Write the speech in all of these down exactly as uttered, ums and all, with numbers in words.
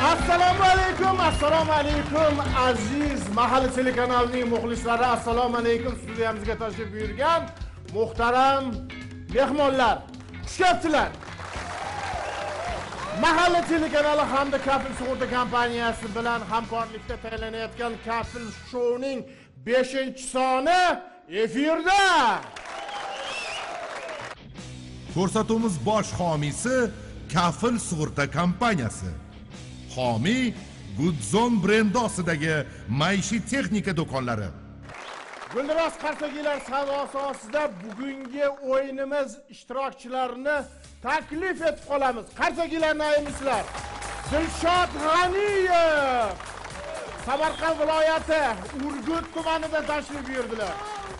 Assalomu alaykum, assalomu alaykum aziz Mahalla telekanalining muxlislari, assalomu alaykum studiyamizga tashrif buyurgan muhtaram mehmonlar. Xush kelibsizlar. Mahalla telekanali hamda Kafil sug'urta kompaniyasi bilan hamkorlikda tayyorlanayotgan Kafil shouning beshinchi soni efirda. Ko'rsatuvimiz bosh homiysi Kafil sug'urta kompaniyasi. Homiy Goodzone brendi ostidagi maishiy texnika do'konlari. Guldiroz Qarsagilar savdosi ostida bugungi o'yinimiz ishtirokchilarini taklif etib qolamiz. Qarsagilarni aymisizlar. Dilshod G'aniyev Samarqand viloyati Urgut tumanida tashrif buyurdilar.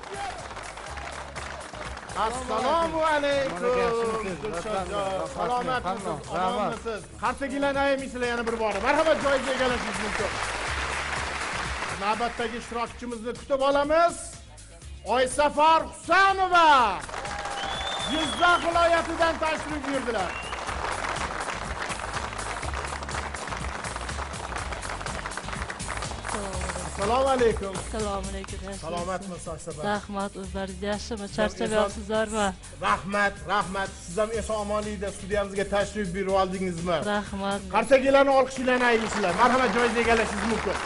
Assalomu alaykum. Salomatmisiz? Salomatsiz. Qarsagilarni aymisizlar yana bir bor. Marhamat, joyga egalashingiz mumkin. Navbatdagi ishtirokchimizni kutib olamiz. Oysafar Husanova Jizzax viloyatidan tashrif buyurdilar. Assalomu alaykum. Assalomu alaykum. Salomatmisiz Oysafar? Rahmat, o'zlaringiz yaxshimi? Charchamayapsizlarmi? Rahmat, rahmat. Siz ham eson omonlikda studiyamizga tashrif buyurib oldingizmi? Rahmat. Qarsagilarni olqishlarni aytisizlar. Marhamat, joyingizni egallashingiz mumkin.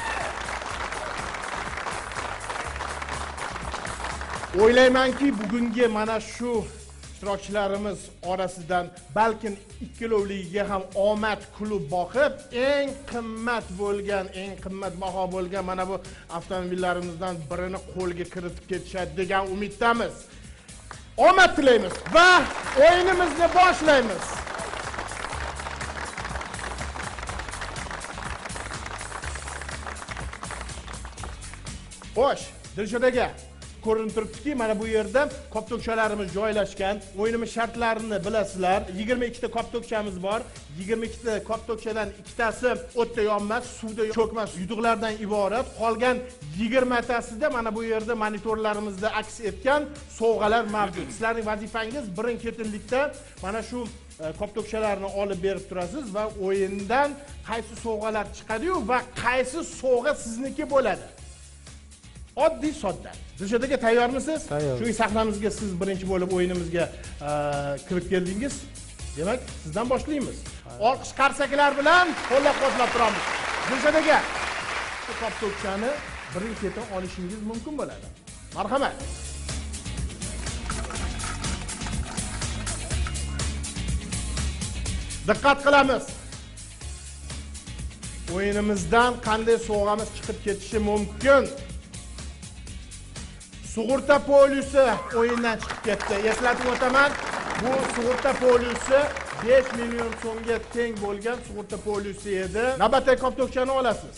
O'ylaymanki, bugungi mana shu ishtirokchilarimiz orasidan balkim ikkilovligiga ham omad kulib boqib, eng qimmat bo'lgan, eng qimmat baho bo'lgan mana bu avtomobillarimizdan birini qo'lga kiritib ketishadi degan umiddamiz. Omad tilaymiz va o'yinimizni boshlaymiz. Xo'sh, Dilshod aka, ko'rinib turibdiki, mana bu yerda koptokchalarimiz joylashgan. O'yinimiz shartlarini bilasizlar. yigirma ikkita koptokchamiz bor. yigirma ikkita koptokchadan ikkitasi o'tda yonmas, suvda cho'kmas yuduqlardan iborat. Qolgan yigirmatasida mana bu yerda monitorlarimizda aks etgan sovg'alar mavjud. Sizlarning vazifangiz birin-ketinlikda mana shu koptokchalarni olib berib turasiz va o'yindan qaysi sovg'alar chiqadi-yu va qaysi sovg'a sizniki bo'ladi. Oddiy sodda. Dilshod aka, tayyormisiz? Tayyor. Shu sahnamizga siz birinchi bo'lib o'yinimizga kirib keldingiz. Demak, sizdan boshlaymiz. Olqish qarsaklar bilan qo'llab-quvvatlab turamiz. Dilshod aka, bu koptokchani birin-ketin olishingiz mumkin bo'ladi. Marhamat. Diqqat qilamiz. O'yinimizdan qanday sovg'amiz chiqib ketishi mumkin? Sug'urta polisi o'yindan chiqib ketdi. Eslatib o'taman, bu sug'urta polisi besh million so'mga teng bo'lgan sug'urta polisi edi. Navbatdagi koptokchani olasiz.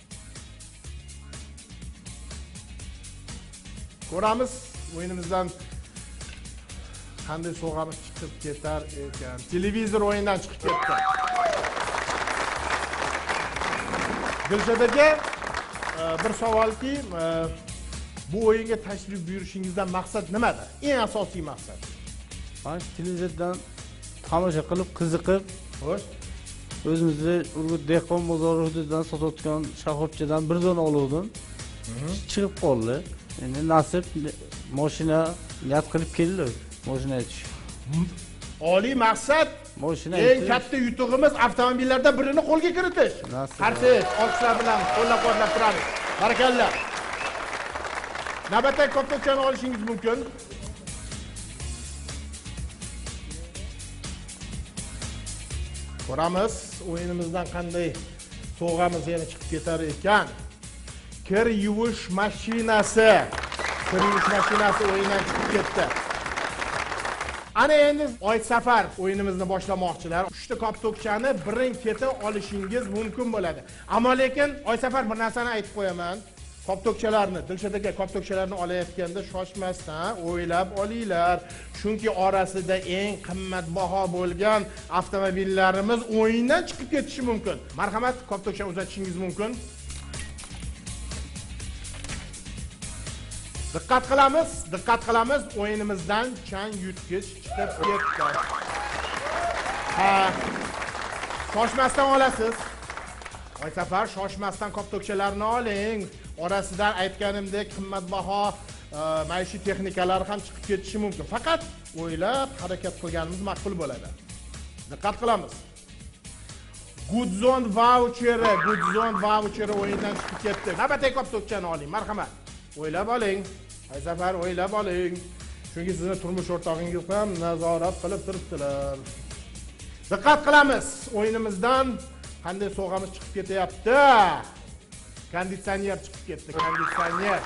Ko'ramiz, o'yinimizdan qanday sovg'amiz chiqib ketar ekan. Televizor o'yindan chiqib ketdi. Dilshod aka, bir savolki, bu o'yinga tashrif buyurishingizdan maqsad nimada? Eng asosiy maqsad. Men televizordan tomosha qilib, qiziqib, xo'sh, o'zimizni Urgut dehqon bozori hududidan sotayotgan shoxobchadan bir dona oluvdim. Chiqib qoldi. Endi nasib mashina niyat qilib keldi. Mashina aytish. Oliy maqsad, mashina eng katta yutug'imiz avtomobillardan birini qo'lga kiritish. Qarsak, olqishlar bilan qo'llab-quvvatlab turamiz. Barakallah. Navbatdagi koptokchani olishingiz mumkin. Ko'ramiz, o'yinimizdan qanday sovg'amiz yana chiqib ketar ekan. Kir yuvish mashinasi. Kir yuvish mashinasi o'yindan chiqib ketdi. Ana endi Oysafar o'yinimizni boshlamoqchilar. uchta koptokchani birin-ketin olishingiz mumkin bo'ladi. Ammo lekin Oysafar, bir narsani aytib qo'yaman. Koptokchalarni, Dilshod aka, koptokchalarni olayotganda shoshmasdan o'ylab olinglar. Chunki orasida eng qimmatbaho bo'lgan avtomobillarimiz o'yindan chiqib ketishi mumkin. Marhamat, koptokchani uzatishingiz mumkin. Diqqat qilamiz, diqqat qilamiz. O'yinimizdan chang yutgich chiqib ketdi. Ha. Shoshmasdan olasiz. Oysafar shoshmasdan koptokchalarni oling. Orasidan aytganimdek qimmatbaho maishiy texnikalar ham chiqib ketishi mumkin. Faqat o'ylab harakat qilganimiz ma'qul bo'ladi. Diqqat qilamiz. Goodzone voucheri, Goodzone voucheri o'yindan chiqib ketdi. Navbatdagi koptokchani oling, marhamat. O'ylab oling. Oysafar o'ylab oling. Chunki sizni turmush o'rtog'ingiz ham nazorat qilib turibdilar. Diqqat qilamiz. O'yinimizdan qanday sovg'amiz chiqib ketyapti? Konditsioner chiqib ketdi, konditsioner.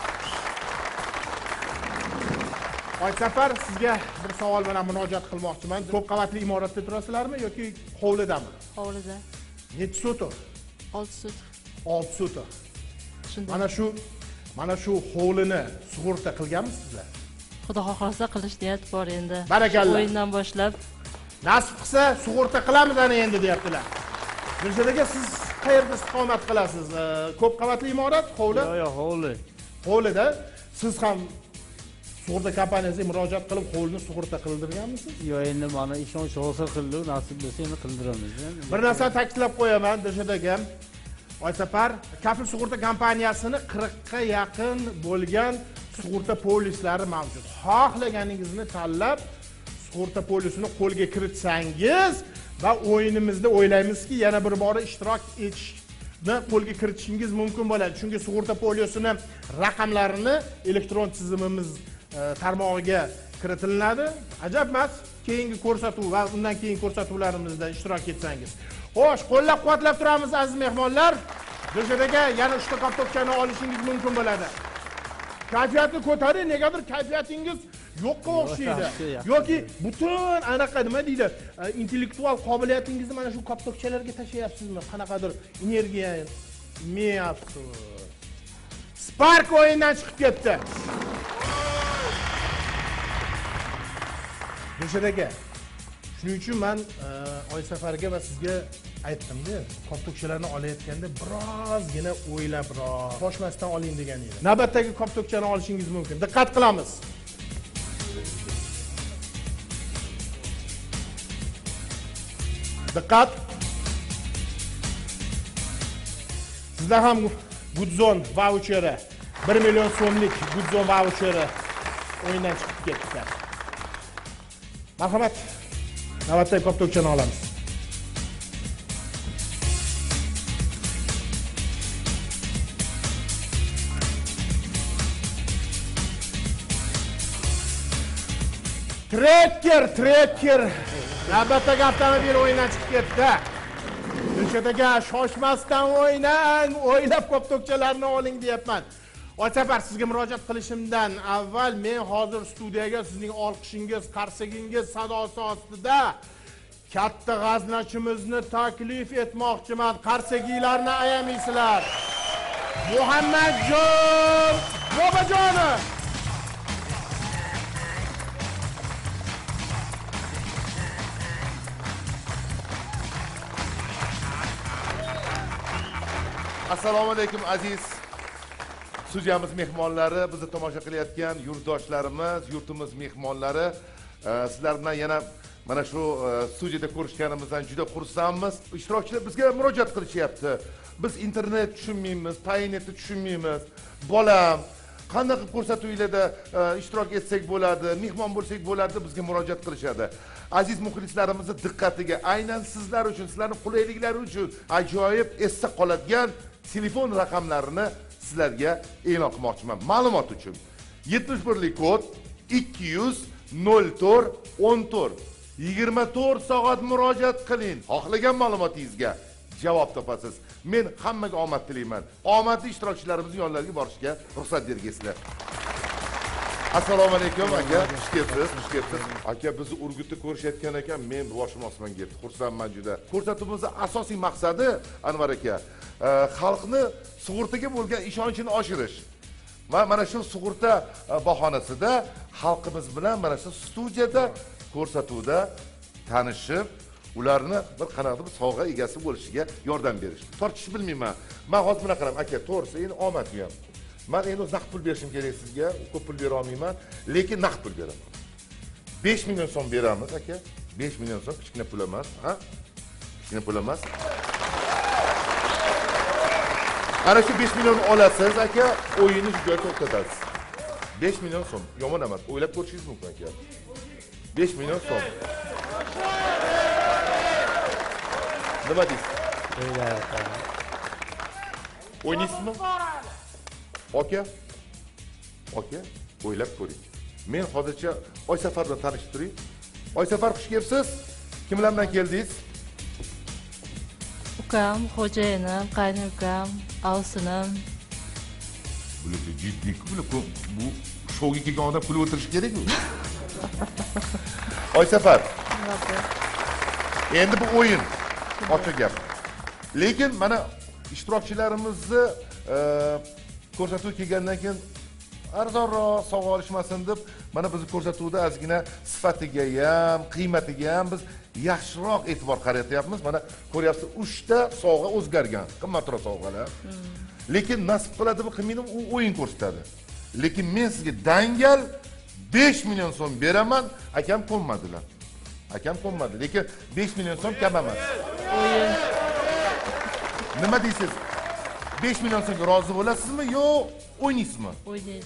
Oysafar, sizga bir savol bilan murojaat qilmoqchiman. Ko'p qavatli imoratda turasizlarmi yoki hovlidami? Hovlida. Nechi sota? olti sut. olti sota. Shunday. Mana shu mana shu hovlini sug'urta qilganmisizlar? Xudo xohlasa qilish niyat bor endi. Barakalloh. O'yindan boshlab Nasib qilsa sug'urta qilamiz ana endi deyaptilar. Dilshadaga siz qayerda istiqomat qilasiz? Ko'p qavatli imorat, hovli? Yo'q, yo'q, hovli. Hovlida siz ham sug'urta kompaniyasiga murojaat qilib hovlini sug'urta qildirganmisiz? Yo'q, endi mana ishonch hosil qildik, nasib bo'lsa endi qildiramiz. Bir narsa ta'kidlab qo'yaman Dilshadaga. Oysafar kafil sug'urta kompaniyasini qirqqa yaqin bo'lgan sug'urta polislari mavjud. Xohlaganingizni tanlab sug'urta polisini qo'lga kiritsangiz va o'yinimizda o'ylaymizki, yana bir bor ishtirok etishni qo'lga kiritishingiz mumkin bo'ladi. Chunki sug'urta polisini raqamlarini elektron tizimimiz tarmog'iga kiritiladi. Ajab emas, keyingi ko'rsatuv va undan keyin ko'rsatuvlarimizda ishtirok etsangiz. Xo'sh, qo'llab-quvvatlab turamiz aziz mehmonlar. Dilshadaga yana uchta koptokchani olishingiz mumkin bo'ladi. Kayfiyatni ko'taring, negadir kayfiyatingiz yo'qqa o'xshaydi. Yoki butun anaqa nima deydi, intellektual qobiliyatingizni mana shu koptokchalarga tashlayapsizmi? Qanaqadir energiya meyapsiz. Spark o'yindan chiqib ketdi. Dilshadaga, shuning uchun men Oysafarga va sizga aytdim-da, koptokchalarni olayotganda birozgina o'ylabroq, shoshmasdan oling degan edim. Navbatdagi koptokchani olishingiz mumkin. Diqqat qilamiz. Diqqat. Sizda ham Goodzone voucheri, bir million so'mlik Goodzone voucheri o'yindan chiqib ketdi. Marhamat. Navbatdagi koptokchani olamiz. Trekker, trekker. Navbatdagi avtomobil o'yindan chiqib ketdi. Dilshadaga shoshmasdan o'ynang, o'ylab koptokchalarni oling deyapman. Oysafar, sizga murojaat qilishimdan avval men hozir studiyaga sizning olqishingiz, qarsagingiz sadosi ostida katta g'aznachimizni taklif etmoqchiman. Qarsagiylarni ayamaysizlar. Muhammadjon Bobojonov. Assalomu alaykum aziz studiyamiz mehmonlari, bizni tomosha qilayotgan yurtdoshlarimiz, yurtimiz mehmonlari, sizlar bilan yana mana shu studiyada ko'rishganimizdan juda xursandmiz. Ishtirokchilar bizga murojaat qilishyapti. Biz internet tushunmaymiz, payinetni tushunmaymiz. Bolam qanday qilib ko'rsatuvlarda ishtirok etsak bo'ladi, mehmon bo'lsak bo'ladi, bizga murojaat qilishadi. Aziz muxlislarimizni diqqatiga, aynan sizlar uchun, sizlarning qulayliklari uchun ajoyib esda qoladigan telefon raqamlarini sizlarga e'lon qilmoqchiman. Ma'lumot uchun yetmish birlik kod ikki yuz nol to'rt o'n to'rt yigirma to'rt soat murojaat qiling. Xohlagan ma'lumotingizga javob topasiz. Men hammaga omad tilayman. Omadli ishtirokchilarimizning yonlariga borishga ruxsat bergaysizlar. Assalomu alaykum aka, xush kelibsiz, xush kelibsiz. Aka, bizni Urgutda ko'rishayotgan ekan, men boshim osmonga ketdi. Xursandman juda. Ko'rsatuvimizning asosiy maqsadi Anvar aka, xalqni sug'urtaga bo'lgan ishonchini oshirish. Va mana shu sug'urta bahonasida xalqimiz bilan mana shu studiyada ko'rsatuvda tanishib, ularni bir qanaqadir bir sovg'a egasi bo'lishiga yordam berish. Tortish bilmayman. Men hozir bunaqa qaraman, aka, to'g'risi, endi omad uyam. Men endi naqd pul berishim kerak sizga, ko'p pul bera olmayman, lekin naqd pul beraman. besh million so'm beramiz aka. besh million so'm kichkina pul emas, ha? Kichkina pul emas. Ana shu besh million olasiz aka, o'yinni shu joyda to'xtatasiz. besh million so'm. Yomon emas. O'ylab ko'rishingiz mumkin aka. besh million so'm. Nima deysiz? O'ynaysizmi? Aka. Aka, o'ylab ko'ring. Men hozircha Oysafar bilan tanishib turing. Oysafar, xush kelibsiz. Kimlar bilan keldingiz? Ukam, xo'jayinim, qaynukam, ovsinim. Bular jiddiy, bular bu shouga kelgan odam kulib o'tirishi kerak-ku. Oysafar. Endi bu o'yin. Ochiq gap. Lekin mana ishtirokchilarimizni ko'rsatuv kelgandan keyin arzonroq sovg'a olishmasin deb mana biz ko'rsatuvda ozgina sifatiga ham, qiymatiga ham biz yaxshiroq e'tibor qaratyapmiz. Mana ko'ryapsiz, uchta sovg'a o'zgargan, qimmatroq sovg'alar. Lekin nasib qiladimi, qilmaydi, u o'yin ko'rsatadi. Lekin men sizga dangal besh million so'm beraman, akam ko'nmadilar. Akam ko'nmadi, lekin besh million so'm kam emas. O'yin. Nima deysiz? besh million so'mga rozi bo'lasizmi yo o'ynaysizmi? O'ynaydi.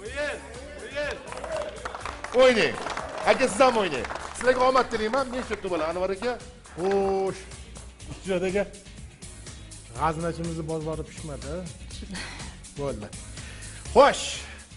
O'ynang. Aka, siz ham o'ynang. Sizlarga omad tilayman. Men shu bo'laman, Anvar aka. Xo'sh. Ijrodaga g'aznachimizni bozori pishmadi. Bo'ldi. Xo'sh.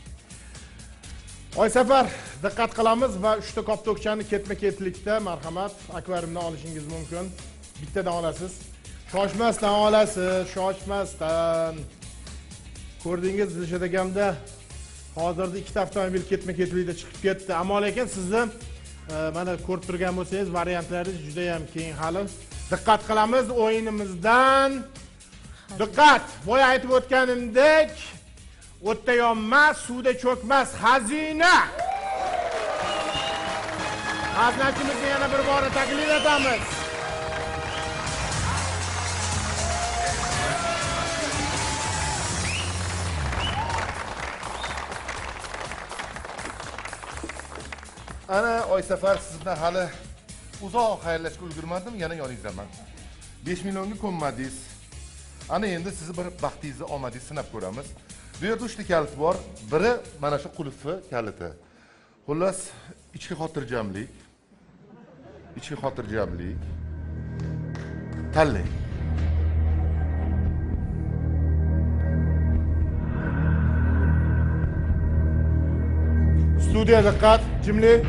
Oysafar, diqqat qilamiz va uchta koptokchani ketma-ketlikda marhamat akvariumdan olishingiz mumkin. Bittadan olasiz. Shoshmasdan olasiz, shoshmasdan. Ko'rdingiz, Dilshadagamda hozirda ikkita avtomobil ketma-ketlikda chiqib ketdi. Ammo lekin sizni mana ko'rib turgan bo'lsangiz, variantlaringiz juda ham keng hali. Diqqat qilamiz o'yinimizdan. Diqqat! Boya aytib o'tganimdek, o'tda yonmas, suvda cho'kmas xazina. G'aznachimizni yana bir bora taklif etamiz. Ana Oysafar, sizdan hali uzoq xayrlashga ulgurmadim, yana yoningizdaman. besh millionga ko'nmadingiz. Ana endi sizni bir baxtingizni, omadingizni sinab ko'ramiz. Bu yerda uchta kalit bor. Biri mana shu qulfi kaliti. Xullas, ichki xotirjamlik. Ichki xotirjamlik. Tanlang. Studiya diqqat, jimlik.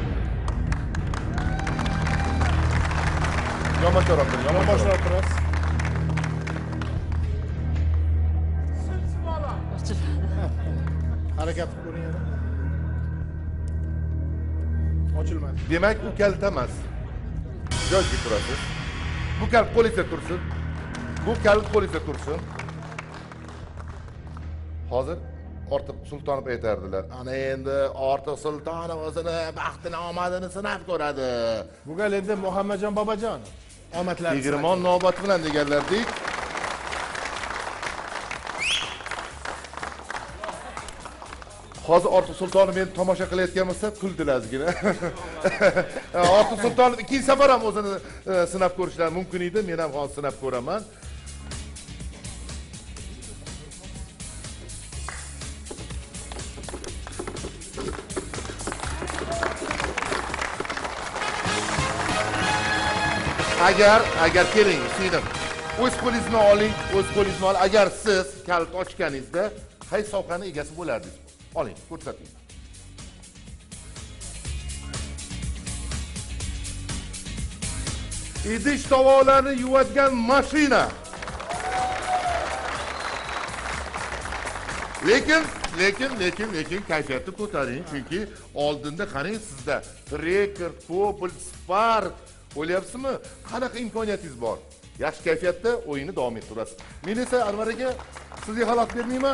Yomon tarafdan, Yomon boshlab turasiz. Harakat qilib ko'ring yana. Ochilmadi. Demak, u kalit emas. Joyga turasiz. Bu kalit qo'lingizda tursin. Bu kalit qo'lingizda tursin. Hozir Ortiq Sultonov aytardilar. Ana endi Ortiq Sultonov o'zini baxtini, omadini sinab ko'radi. Bu gal endi Muhammadjon bobojon omadlar. Yigirmon navbati bilan deganlardek. Hozir Ortiq Sultonov meni tomosha qilayotgan bo'lsa, kuldilar ozgina. Ortiq Sultonov ikkinchi safar ham o'zini sinab ko'rishlari mumkin edi. Men ham hozir sinab ko'raman. Agar, agar keling, suydim. O'z qo'lingizni oling, o'z qo'lingizni oling. Agar siz kalit ochganingizda qaysi sovg'aning egasi bo'lardingiz? Oling, ko'rsating. Idish tovoqlarni yuvadigan mashina. Lekin, lekin, lekin, lekin kayfiyatni ko'taring, chunki oldinda qarang, sizda Tracker, Cobalt, Spark o'ylayapsizmi? Qanaqa imkoniyatingiz bor? Yaxshi kayfiyatda o'yinni davom ettirasiz. Men esa Anvar aka, sizga xalaqit bermayman.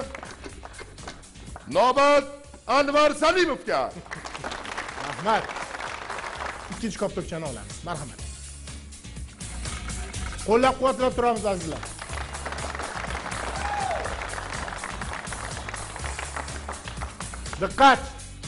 Navbat Anvar Salimovga. Rahmat. Ikkinchi koptokchani olamiz. Marhamat. Qo'llab-quvvatlab turamiz azizlar. Diqqat.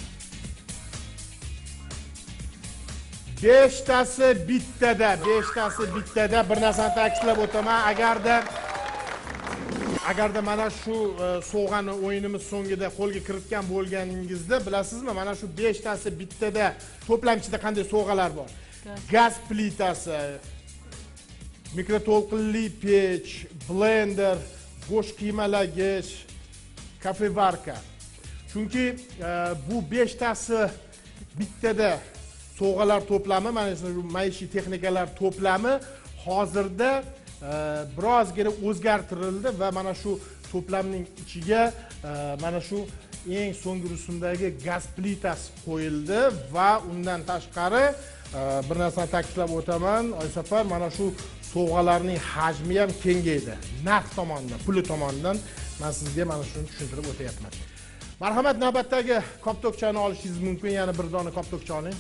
beshtasi bittada, beshtasi bittada bir narsani ta'kidlab o'taman. Agarda agarda mana shu sovg'ani o'yinimiz so'ngida qo'lga kiritgan bo'lganingizda, bilasizmi, mana shu beshtasi bittada to'plamchida qanday sovg'alar bor? Gaz plitasi, mikroto'lqinli pech, blender, go'sht qiymalagich, kafevarka. Chunki bu beshtasi bittada sovg'alar to'plami, mana shu maishiy texnikalar to'plami hozirda birozgina o'zgartirildi va mana shu to'plamning ichiga mana shu eng so'nggi rusumdagi gaz plitasi qo'yildi va undan tashqari bir narsani ta'kidlab o'taman, Oysafar, mana shu sovg'alarning hajmi ham kengaydi. Narx tomonidan, puli tomonidan men sizga mana shuni tushuntirib o'tayapman. Marhamat, navbatdagi koptokchani olishingiz mumkin. Yana bir dona koptokcha oling.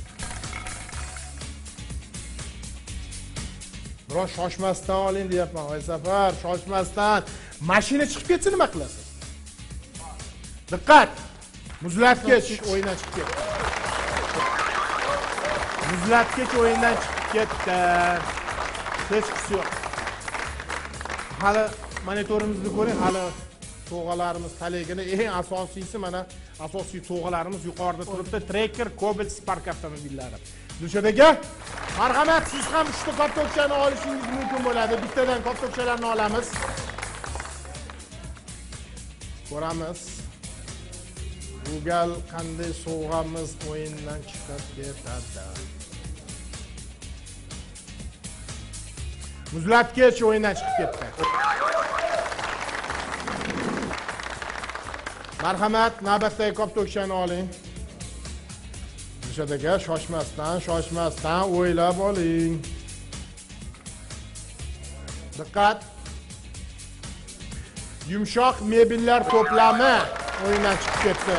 Biroz shoshmasdan oling deyapman, Oysafar, shoshmasdan. Mashina chiqib ketsa nima qilasiz? Diqqat! Muzlatgich o'yindan chiqib ketdi. Muzlatgich o'yindan chiqib ketdi. Hech qisi yo'q. Hali monitorimizni ko'ring, hali sovg'alarimiz talegini, eng asosiysi mana asosiy sovg'alarimiz yuqorida turibdi. Tracker, Cobalt, Spark avtomobillari. Dilshod aka, marhamat, siz ham uchta koptokchani olishingiz mumkin bo'ladi. Bittadan koptokchalarni olamiz. Ko'ramiz. Bu gal qanday sovg'amiz o'yindan chiqib ketadi. Muzlatgich o'yindan chiqib ketdi. Marhamat, navbatdagi koptokchani oling. Dilshod aka, shoshmasdan, shoshmasdan o'ylab oling. Diqqat! Yumshoq mebellar to'plami o'yindan chiqib ketdi.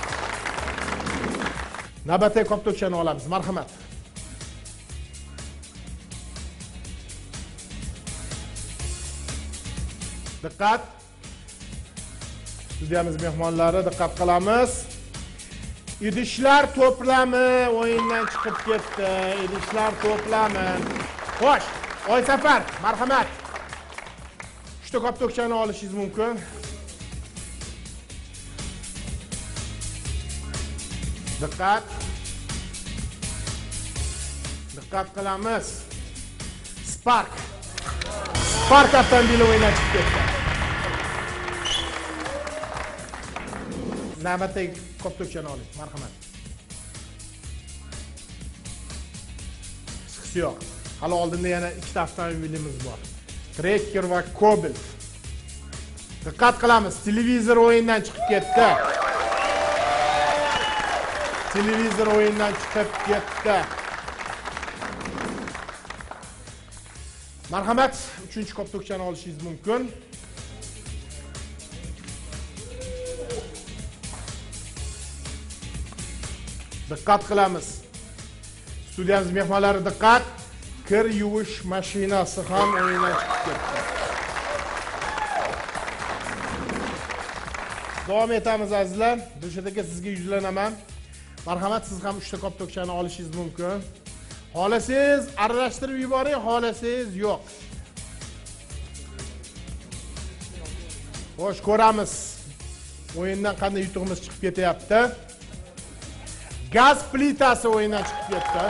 Navbatdagi koptokchani olamiz. Marhamat. Diqqat! Studiyamiz mehmonlari, diqqat qilamiz. Idishlar to'plami o'yindan chiqib ketdi. Idishlar to'plami. Xo'sh, Oysafar, marhamat. Uchta koptokchani olishingiz mumkin. Diqqat. Diqqat qilamiz. Spark. Spark avtomobili o'yindan chiqib ketdi. Navbatdagi koptokchani oling, marhamat. Hech yo'q. Hali oldinda yana ikkita avtomobilimiz bor. Tracker va Cobalt. Diqqat qilamiz, televizor o'yindan chiqib ketdi. Televizor o'yindan chiqib ketdi. Marhamat, uchinchi koptokchani olishingiz mumkin. Diqqat qilamiz. Studiyamiz mehmonlari, diqqat. Kir yuvish mashinasi ham o'yindan chiqib ketdi. Davom etamiz azizlar. Dilshod aka, sizga yuzlanaman. Marhamat, siz ham uchta koptokchani olishingiz mumkin. Xolasangiz aralashtirib yuboring, xolasangiz yo'q. Xo'sh, ko'ramiz. O'yindan qanday yutug'imiz chiqib ketyapti. Gaz plitasi o'yindan chiqib ketdi.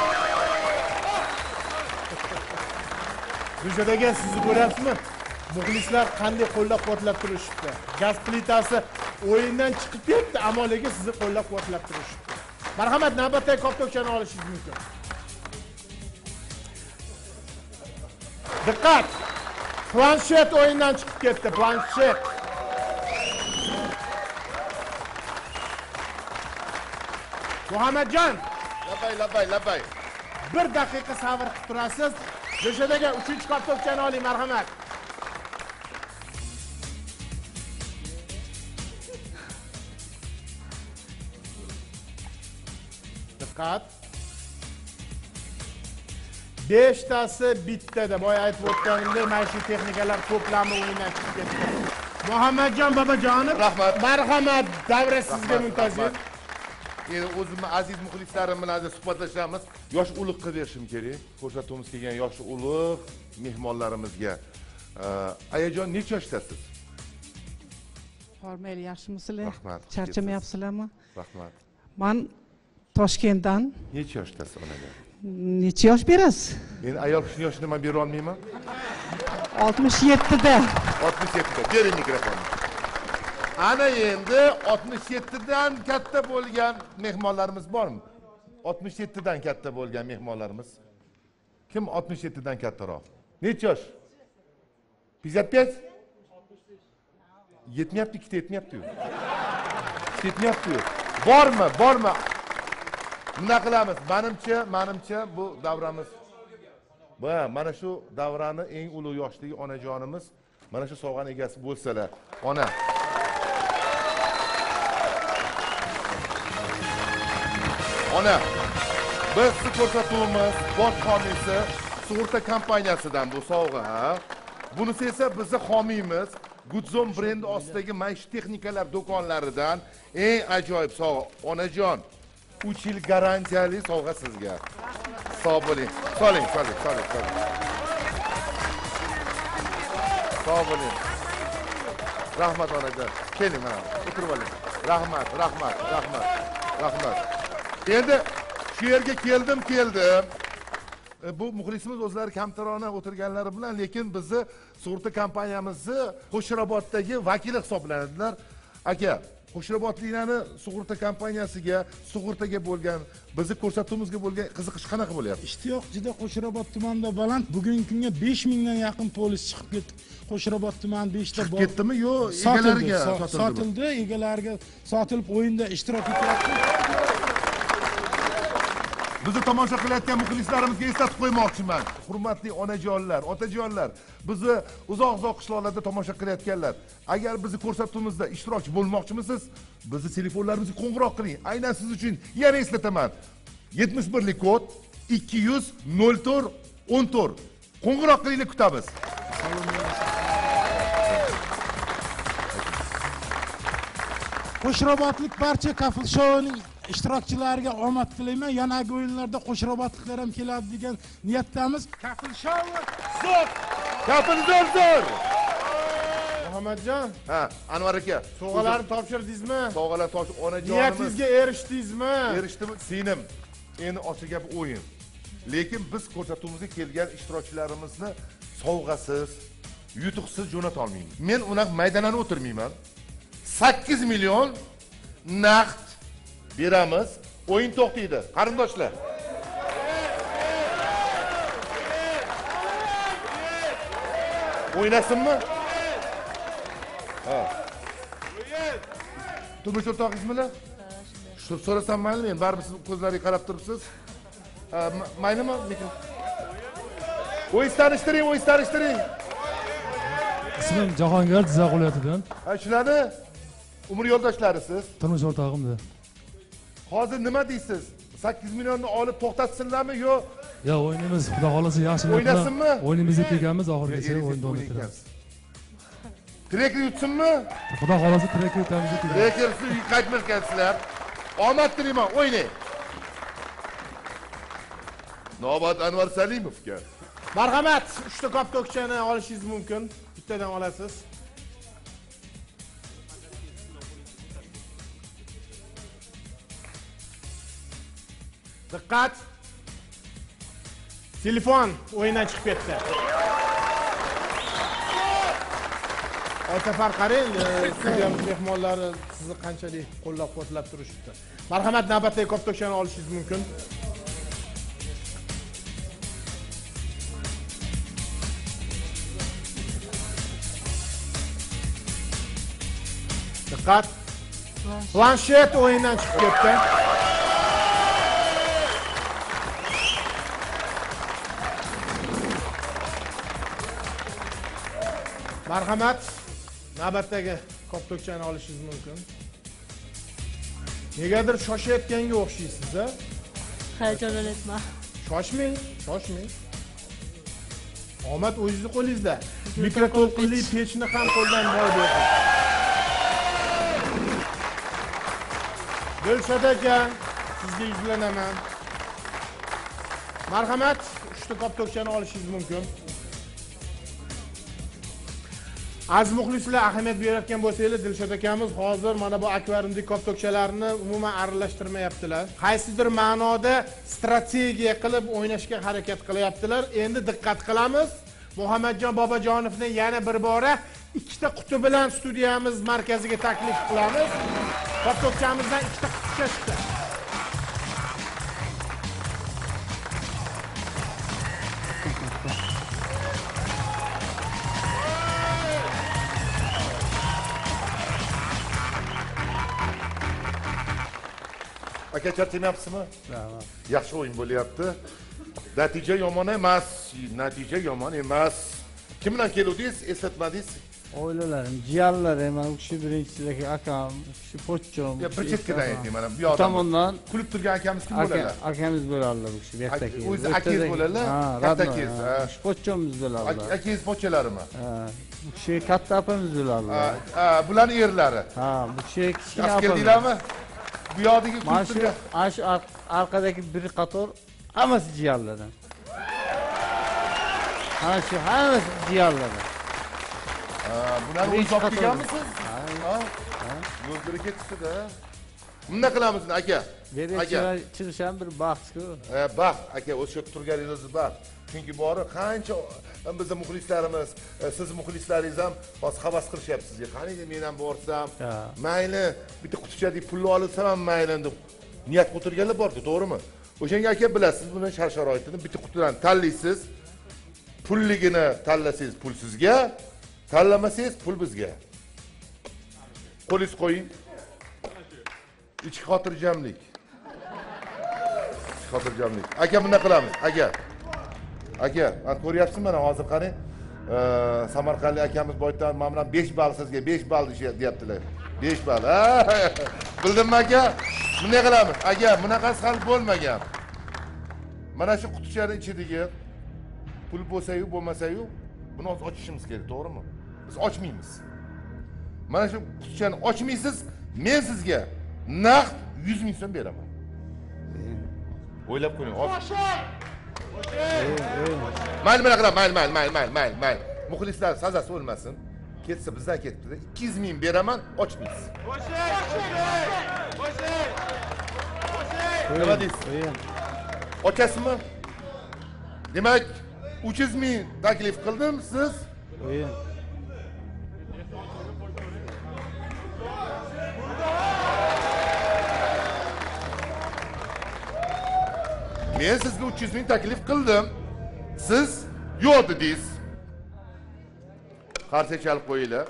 Dilshod aka, sizni ko'ryapsizmi? Muxlislar qanday qo'llab-quvvatlab turishibdi. Gaz plitasi o'yindan chiqib ketdi, ammo lekin sizni qo'llab-quvvatlab turishibdi. Marhamat, navbatdagi koptokchani olishingiz mumkin. Diqqat! Planshet o'yindan chiqib ketdi, planshet. Muhammadjon, Labay, labay, labay. bir daqiqa sabr qilib turasiz. Dilshod aka, uchinchi koptokchani oling, marhamat. Diqqat. beshtasi bittada. Boya aytib o'tganimdek, maishiy texnikalar to'plami o'yindan chiqib ketdi. Muhammadjon Bobojonov, Rahmat. Marhamat, davra sizga muntazir. Endi o'zimni aziz muxlislarim bilan suhbatlashamiz. Yosh ulug' qilib berishim kerak. Ko'rsatuvimiz kelgan yosh ulug' mehmonlarimizga. Ayajon, necha yoshdasiz? Hormayli, yaxshimisizlar? Rahmat. Charchamayapsizlarmi? Rahmat. Men Toshkentdan. Necha yoshdasiz onaga? Necha yosh berasiz? Men ayol kishining yoshini men bera olmayman. oltmish yettida. oltmish yettida. Bering mikrofonni. Ana endi oltmish yettidan katta bo'lgan mehmonlarimiz bormi? oltmish yettidan katta bo'lgan mehmonlarimiz. Kim oltmish yettidan kattaroq? Necha yosh? yetmish besh? Yetmayapti, ikkita yetmayapti-yu. Yetmayapti-yu. Bormi? Bormi? Bunda qilamiz. Menimcha, menimcha bu davramiz. Va mana shu davrani eng ulug' yoshdagi onajonimiz mana shu sovg'aning egasi bo'lsalar. Ona. Ona. Biz siz ko'rsatuvimiz bosh homiysi sug'urta kompaniyasidan bu sovg'a. Bunisi esa bizning homiyimiz Gudzon brendi ostidagi maishiy texnikalar do'konlaridan eng ajoyib sovg'a. Onajon, uch yil garantiyali sovg'a sizga. Sog' bo'ling. Soling, soling, soling, soling. Sog' bo'ling. Rahmat onajon. Keling mana, o'tirib oling. Rahmat, rahmat, rahmat. Rahmat. Endi shu yerga keldim, keldim. Bu muxlisimiz o'zlari kamtarona o'tirganlari bilan, lekin bizni sug'urta kompaniyamizni Qo'shroboddagi vakili hisoblanadilar. Aka, Qo'shrobodliklarni sug'urta kompaniyasiga, sug'urtaga bo'lgan, bizni ko'rsatuvimizga bo'lgan qiziqish qanaqa bo'lyapti? Ishtiyoq juda Qo'shrobod tumanida baland. Bugungi kunga besh mingdan yaqin polis chiqib ketdi. Qo'shrobod tumani beshta bor. Ketdimi yo egalariga sotildi? Sotildi, egalariga sotilib o'yinda ishtirok etyapti. Bizni tomosha qilayotgan muxlislarimizga eslatib qo'ymoqchiman. Hurmatli onajonlar, otajonlar, bizni uzoq-uzoq qishloqlarda tomosha qilayotganlar, agar bizni ko'rsatuvimizda ishtirokchi bo'lmoqchimisiz, bizni telefonlarimizga qo'ng'iroq qiling. Aynan siz uchun yana eslataman. yetmish birlik kod ikki yuz nol to'rt o'n to'rt. Qo'ng'iroq qilinglar, kutamiz. Qo'shrobodlik barcha kafil shouning ishtirokchilariga omad tilayman. Yanagi o'yinlarda qo'shrobodliklar ham keladi degan niyatdamiz. Kafil shou zo'r! Kafil zo'r zo'r! Muhammadjon, ha, Anvar aka, sovg'alarni topshirdingizmi? Sovg'alar topshirib, onajonimiz. Niyatingizga erishdingizmi? Erishdimi? Singlim. Endi ochiq gap o'yin. Lekin biz ko'rsatuvimizga kelgan ishtirokchilarimizni sovg'asiz, yutuqsiz jo'nata olmaymiz. Men unaqa maydalanib o'tirmayman. sakkiz million naqd beramiz. O'yin to'xtaydi. Qarindoshlar. O'ynasinmi? Ha. Turmush o'rtog'ingizmi? Shu so'rasam maylimi? Men baribir siz ko'zlariga qarab turibsiz. Maylimi? O'yin tanishtiring, o'yin tanishtiring. Ismim Jahongir, Jizzax viloyatidan. Ha, shularni umr yo'ldoshlaringiz. Turmush o'rtog'imda. Hozir nima deysiz? sakkiz millionni olib to'xtatsizlarmi yo? Ya o'yinimiz xudo xolasa yaxshi bo'ladi. O'ynasinmi? O'yinimizga kelganmiz, oxirigacha o'yin davom ettiramiz. Trekер yutsinmi? Xudo xolasa trekер yutamiz. Trekер siz qaytmaysizlar. Omad tilayman, o'ynang. Navbat Anvar Salimovga. Marhamat, uchta kop to'kchani olishingiz mumkin. Bittadan olasiz. Diqqat. Telefon o'yindan chiqib ketdi. Safar qarang, sizga mehmonlari sizni qanchalik qo'llab-quvvatlab turishibdi. Marhamat, navbatdagi kop to'kchani olishingiz mumkin. Diqqat. Planshet o'yindan chiqib ketdi. Marhamat, navbatdagi kop to'kchani olishingiz mumkin. Negadir shoshayotganga o'xshaysiz-a? Hayajonlanayapman. Shoshmang, shoshmang. Omad o'zingizni qo'lingizda. Mikroto'lqinli pechni ham qo'ldan boy berdi. Dilshod aka, sizga yuzlanaman. Marhamat, uchta kop to'kchani olishingiz mumkin. Aziz muxlislar, ahamiyat berayotgan bo'lsangiz, Dilshod akamiz hozir mana bu akvariumdagi koptokchalarni umuman aralashtirmayaptilar. Qaysidir ma'noda strategiya qilib o'ynashga harakat qilyaptilar. Endi diqqat qilamiz. Muhammadjon Bobojonovni yana bir bora ikkita quti bilan studiyamiz markaziga taklif qilamiz. Koptokchamizdan ikkita quticha chiqdi. Aka charchamayapsizmi? Yaxshi o'yin bo'lyapti. Natija yomon emas, natija yomon emas. Kim bilan keldingiz? Eslatmadingiz? Oilalarim, jiyanlarim, mana bu kishi birinchisidagi akam, bu kishi pochchom. Ya bir chetkadan ayting mana bu yoqdan. Tomondan kulib turgan akamiz kim bo'ladi? Akamiz bo'ladilar bu kishi, bu yoqdagi. O'zi akangiz bo'ladilar? Katta akangiz. Shu pochchomiz bo'ladilar. Akangiz pochchalarimi? Ha, bu kishi katta opamiz bo'ladilar. Ha, bularning erlari. Ha, bu kishi kichkina Yaxshi opam. keldinglarmi? Bu yoqdagi Mana kulib shu turgan ana shu orqadagi bir qator hammasi jiyanlardan. Ana shu hammasi jiyanlardan. bularni o'zi olib kelganmisiz? Ha? Yo'lga ketdi-da. Bunda qilamiz aka. Aka chiqish ham bir baxtku. Ha, baxt aka, o'sha turganingiz baxt. Chunki bori qancha bizning muxlislarimiz, siz muxlislaringiz ham hozir havas qilishyapti sizga. Qani men ham borsam, mayli bitta qutichadek pulni olsam ham mayli deb niyat qo'ytirganlar bor-ku, to'g'rimi? O'shanga aka bilasiz, buni shart-sharoitini bitta qutidan tanlaysiz. Pulligini tanlasangiz pul sizga, tanlamasangiz pul bizga. Qo'lingiz qo'ying. Ichki xotirjamlik. Ichki xotirjamlik. Aka bunda qilamiz, aka. Aka, men ko'ryapsizmi mana hozir qani? Samarqandlik akamiz boydan men bilan besh ball sizga, besh ball deyaptilar. besh ball. Ha? Bildimmi aka? Bunday qilamiz. Aka, bunaqasi hal bo'lmagan. Mana shu qutichaning ichidagi pul bo'lsa-yu, bo'lmasa-yu, buni hozir ochishimiz kerak, to'g'rimi? Biz ochmaymiz. Mana shu qutichani ochmaysiz, men sizga naqd yuz ming so'm beraman. O'ylab ko'ring. Mayli, mana qilamiz, mayli, mayli, mayli, mayli, mayli, mayli. Muxlislar sazasi o'lmasin. Ketsa bizdan ketdi. ikki yuz ming beraman, ochmaysiz. Nima deysiz? Ochasizmi? Demak, uch yuz ming taklif qildim, siz o'yin. Men sizga uch yuz ming taklif qildim. Siz yo'q dedingiz. Qarshi chalib qo'yinglar.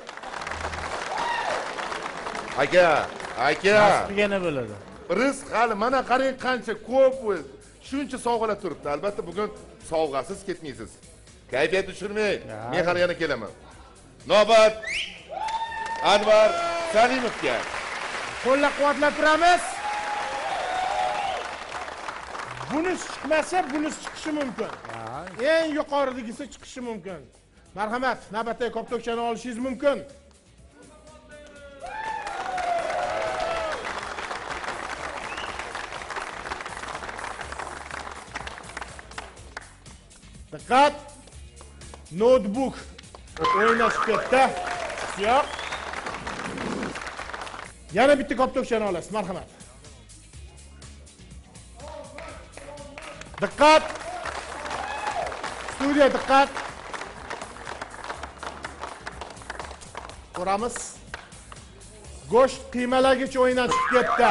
Aka, aka. Nasibgina bo'ladi. Rizq hali mana qarang qancha ko'p o'z. Shuncha sovg'alar turibdi. Albatta bugun sovg'asiz ketmaysiz. Kayfiyat tushirmang. Men hali yana kelaman. Navbat Anvar Salimovga. Qo'llab-quvvatlab turamiz. Bunisi chiqmasa, bunisi chiqishi mumkin. Eng yuqoridagisi chiqishi mumkin. Marhamat, navbatdagi koptokchani olishingiz mumkin. Diqqat! Notebook o'ynashib ketdi. Yo'q. Yana bitta koptokchani olasiz, marhamat. Diqqat! Studiya diqqat! Ko'ramiz. Go'sht qiymalagich o'ynashib ketdi.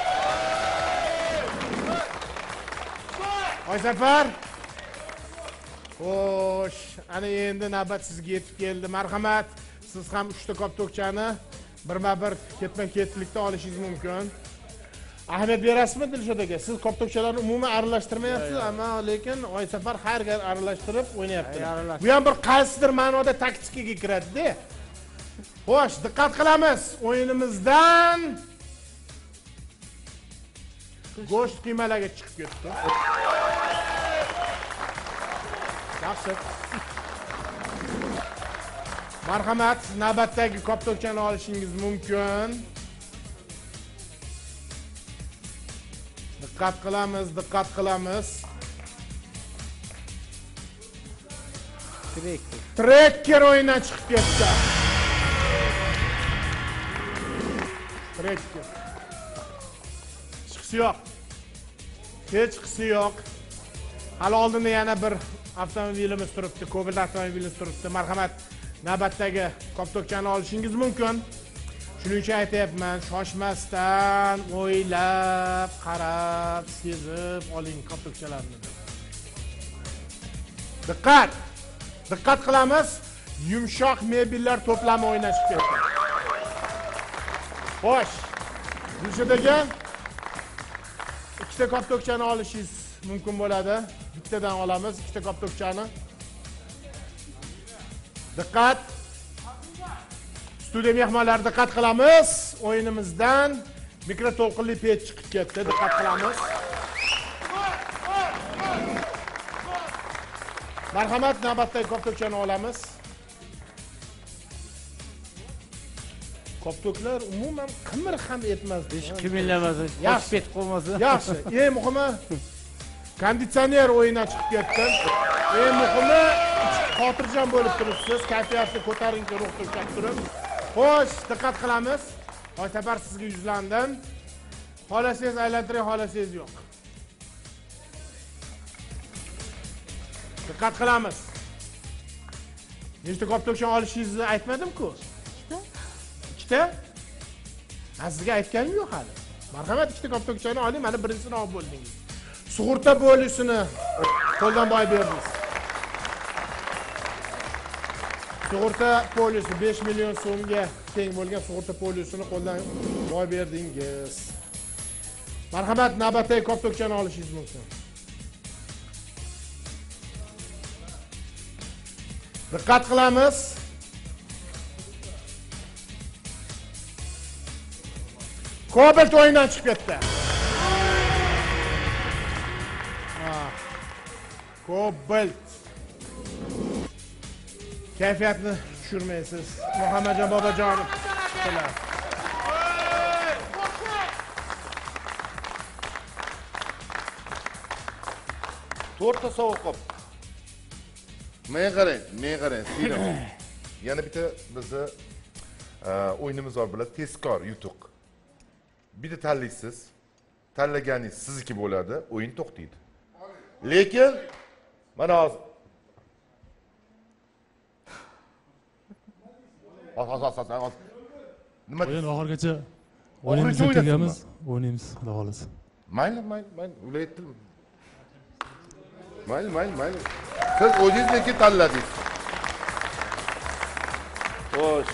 Oysafar. Xo'sh, ana endi navbat sizga yetib keldi. Marhamat, siz ham uchta koptokchani birma-bir ketma-ketlikda olishingiz mumkin. Ahamiyat berasizmi Dilshod aka? Siz koptokchalarni umuman aralashtirmayapsiz, ammo lekin Oysafar har gal aralashtirib o'ynayaptilar. Bu ham bir qaysidir ma'noda taktikaga kiradi-da. Xo'sh, diqqat qilamiz. O'yinimizdan go'sht qiymalagi chiqib ketdi. Yaxshi. Marhamat, navbatdagi koptokchani olishingiz mumkin. Diqqat qilamiz, diqqat qilamiz. Trekker o'yindan chiqib ketdi. Rekki. Chiqisi yo'q. Hech chiqisi yo'q. Hali oldinda yana bir avtomobilimiz turibdi, Cobalt avtomobilimiz turibdi. Marhamat, navbatdagi koptokchani olishingiz mumkin. Shuning uchun aytayapman, shoshmasdan, o'ylab, qarab, sezib oling koptokchalarni. Diqqat! Diqqat qilamiz. Yumshoq mebellar to'plami o'ynashib ketdi. Xo'sh. Yushidagi ikkita koptokchani olishingiz mumkin bo'ladi. Bittadan olamiz ikkita koptokchani. Diqqat! Studiya mehmonlari diqqat qilamiz. O'yinimizdan mikroto'lqinli pech chiqib ketdi. Diqqat qilamiz. Marhamat, navbatdagi koptokchani olamiz. Koptoklar umuman qimir ham etmasdi. Hech kimillamasa, Yaxshi. pet qo'ymasa. Yaxshi. Eng muhimi konditsioner o'yindan chiqib ketdi. Eng muhimi xotirjam bo'lib turibsiz, kayfiyatni ko'tarinki ruhda ushlab turib. Xo'sh, diqqat qilamiz. Oytabar sizga yuzlandim. Xolasangiz aylantiring, xolasangiz yo'q. Diqqat qilamiz. Nechta koptokchani olishingizni aytmadim-ku? Ikkita? Sizga aytganim yo'q hali. Marhamat, ikkita koptokchani oling, mana birinchisini olib bo'ldingiz. Sug'urta polisini qo'ldan boy berdingiz. Sug'urta polisi besh million so'mga teng bo'lgan sug'urta polisini qo'ldan boy berdingiz. Marhamat, navbatdagi koptokchani olishingiz mumkin. Diqqat qilamiz. Cobalt o'yindan chiqib ketdi. Cobalt. Kayfiyatni tushirmaysiz. Muhammadjon Bobojonov chiqdilar. to'rtta sovuq qop. Men qarang, men qarang, film. Yana bitta bizni o'yinimiz bor, bular tezkor yutuq. Bitta tanlaysiz, tanlaganingiz sizniki bo'ladi, o'yin to'xtaydi. Lekin mana hozir Nima? O'yin oxirgacha o'yinimizni tugatamiz, o'ynaymiz, xudo xolasa. Mayli, mayli, mayli, ulaytdim. Mayli, mayli, mayli. Siz o'zingizniki tanladingiz. Xo'sh.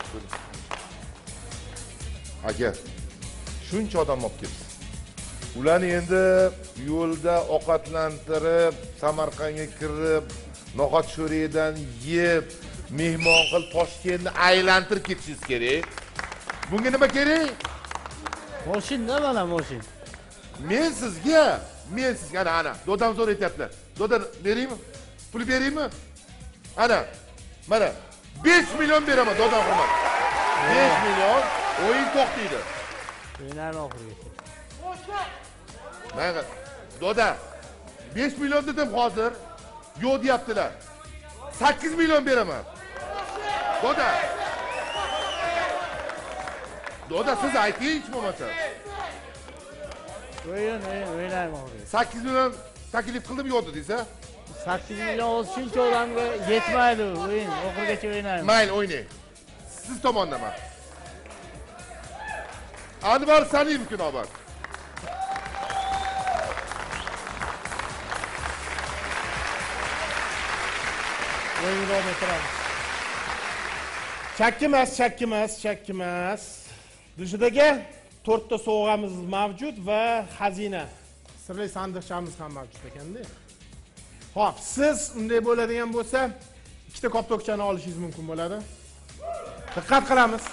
Aka, shuncha odam olib kelibsiz. Ularni endi yo'lda ovqatlantirib, Samarqandga kirib, no'xat sho'ridan yeb, mehmon qilib Toshkentni aylantirib ketishingiz kerak. Bunga nima kerak? Mashina mana mashin. Men sizga, men sizga ana ana, dodam zo'r aytyaptilar. Dodan beraymi? Pul beraymi? Ana, mana besh million beraman, dodam hurmat. besh million o'yin to'xtaydi. O'yinlarni oxirigacha. Mana doda besh million dedim hozir. Yo'q deyaptilar. sakkiz million beraman. Doda. Doda siz ayting hech bo'lmasa. O'yin, o'yin, o'yinlarni oxirigacha. sakkiz million taklif qildim yo'q dedingiz-a? sakkiz million o'zi shuncha odamga yetmaydi o'yin, oxirigacha o'ynaymiz. Mayli, o'ynang. Siz tomondaman. Anvar Salimov Kinobat. O'yin davom ettiramiz. Chakkimas, chakkimas, chakkimas. Dushidagi to'rtta sovg'amiz mavjud va xazina. Sirli sandiqchamiz ham mavjud ekanda. Xo'p, siz unday bo'ladigan bo'lsa, ikkita koptokchani olishingiz mumkin bo'ladi. Diqqat qilamiz.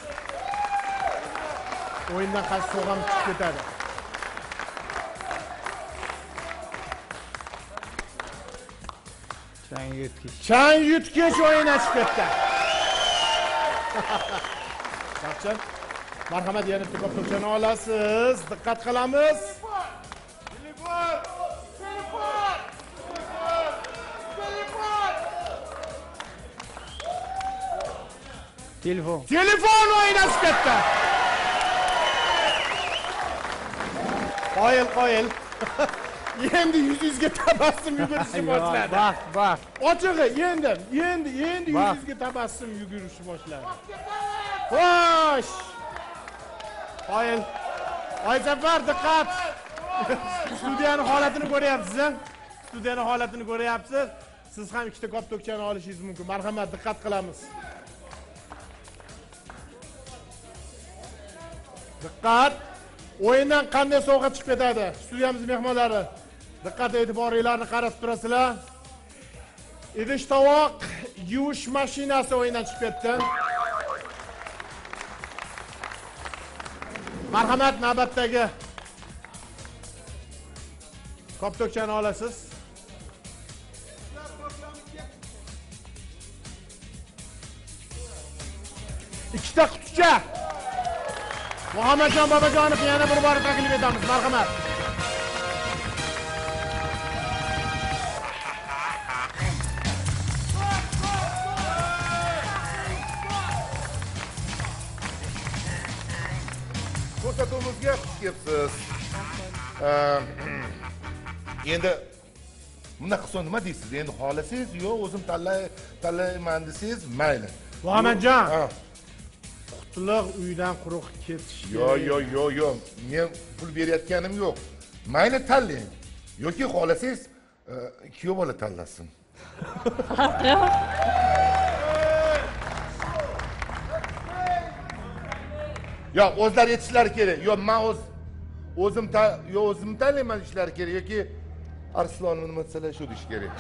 O'yindan qaysi sovg'amiz chiqib ketadi. Chang yutgich. Chang yutgich o'yindan chiqib ketdi. Yaxshi. Marhamat, yana bitta koptokchani olasiz. Diqqat qilamiz. Telefon. Telefon o'ynashib ketdi. Qoyil, qoyil. Endi yuz-yuzga tabassum yugurishni boshladi. Bak, bak. Ochig'i, endi, endi, endi Bak. yuz-yuzga tabassum yugurishni boshladi. Xo'sh. Qoyil. Oysafar, diqqat. Studiyani holatini ko'ryapsiz-a? Studiyani holatini ko'ryapsiz. Siz ham ikkita kop to'kchani olishingiz mumkin. Marhamat, diqqat qilamiz. Diqqat. O'yindan qanday sovg'a chiqib ketadi? Studiyamiz mehmonlari. Diqqat e'tiboringlarni qaratib turasizlar. Idish tovoq yuvish mashinasi o'yindan chiqib ketdi. Marhamat, navbatdagi kop to'kchani olasiz. Ikkita quticha. Muhammadjon Bobojonov yana bir bor taklif etamiz. Marhamat. Ko'rsatuvimizga xush kelibsiz. Endi bunaqa qilsa nima deysiz? Endi xohlasangiz yo o'zim tanlay tanlayman desangiz, mayli. Muhammadjon. Ha. Qutlug' uydan quruq ketish. Yo, yo, yo, yo. Men pul berayotganim yo'q. Mayli tanlang. Yoki xohlasangiz, kuyov bola tanlasin. Yo, o'zlari yetishlari kerak. Yo, men o'z o'zim ta yo o'zim tanlayman ishlari kerak yoki Arslonim nima desalar shu deyish kerak.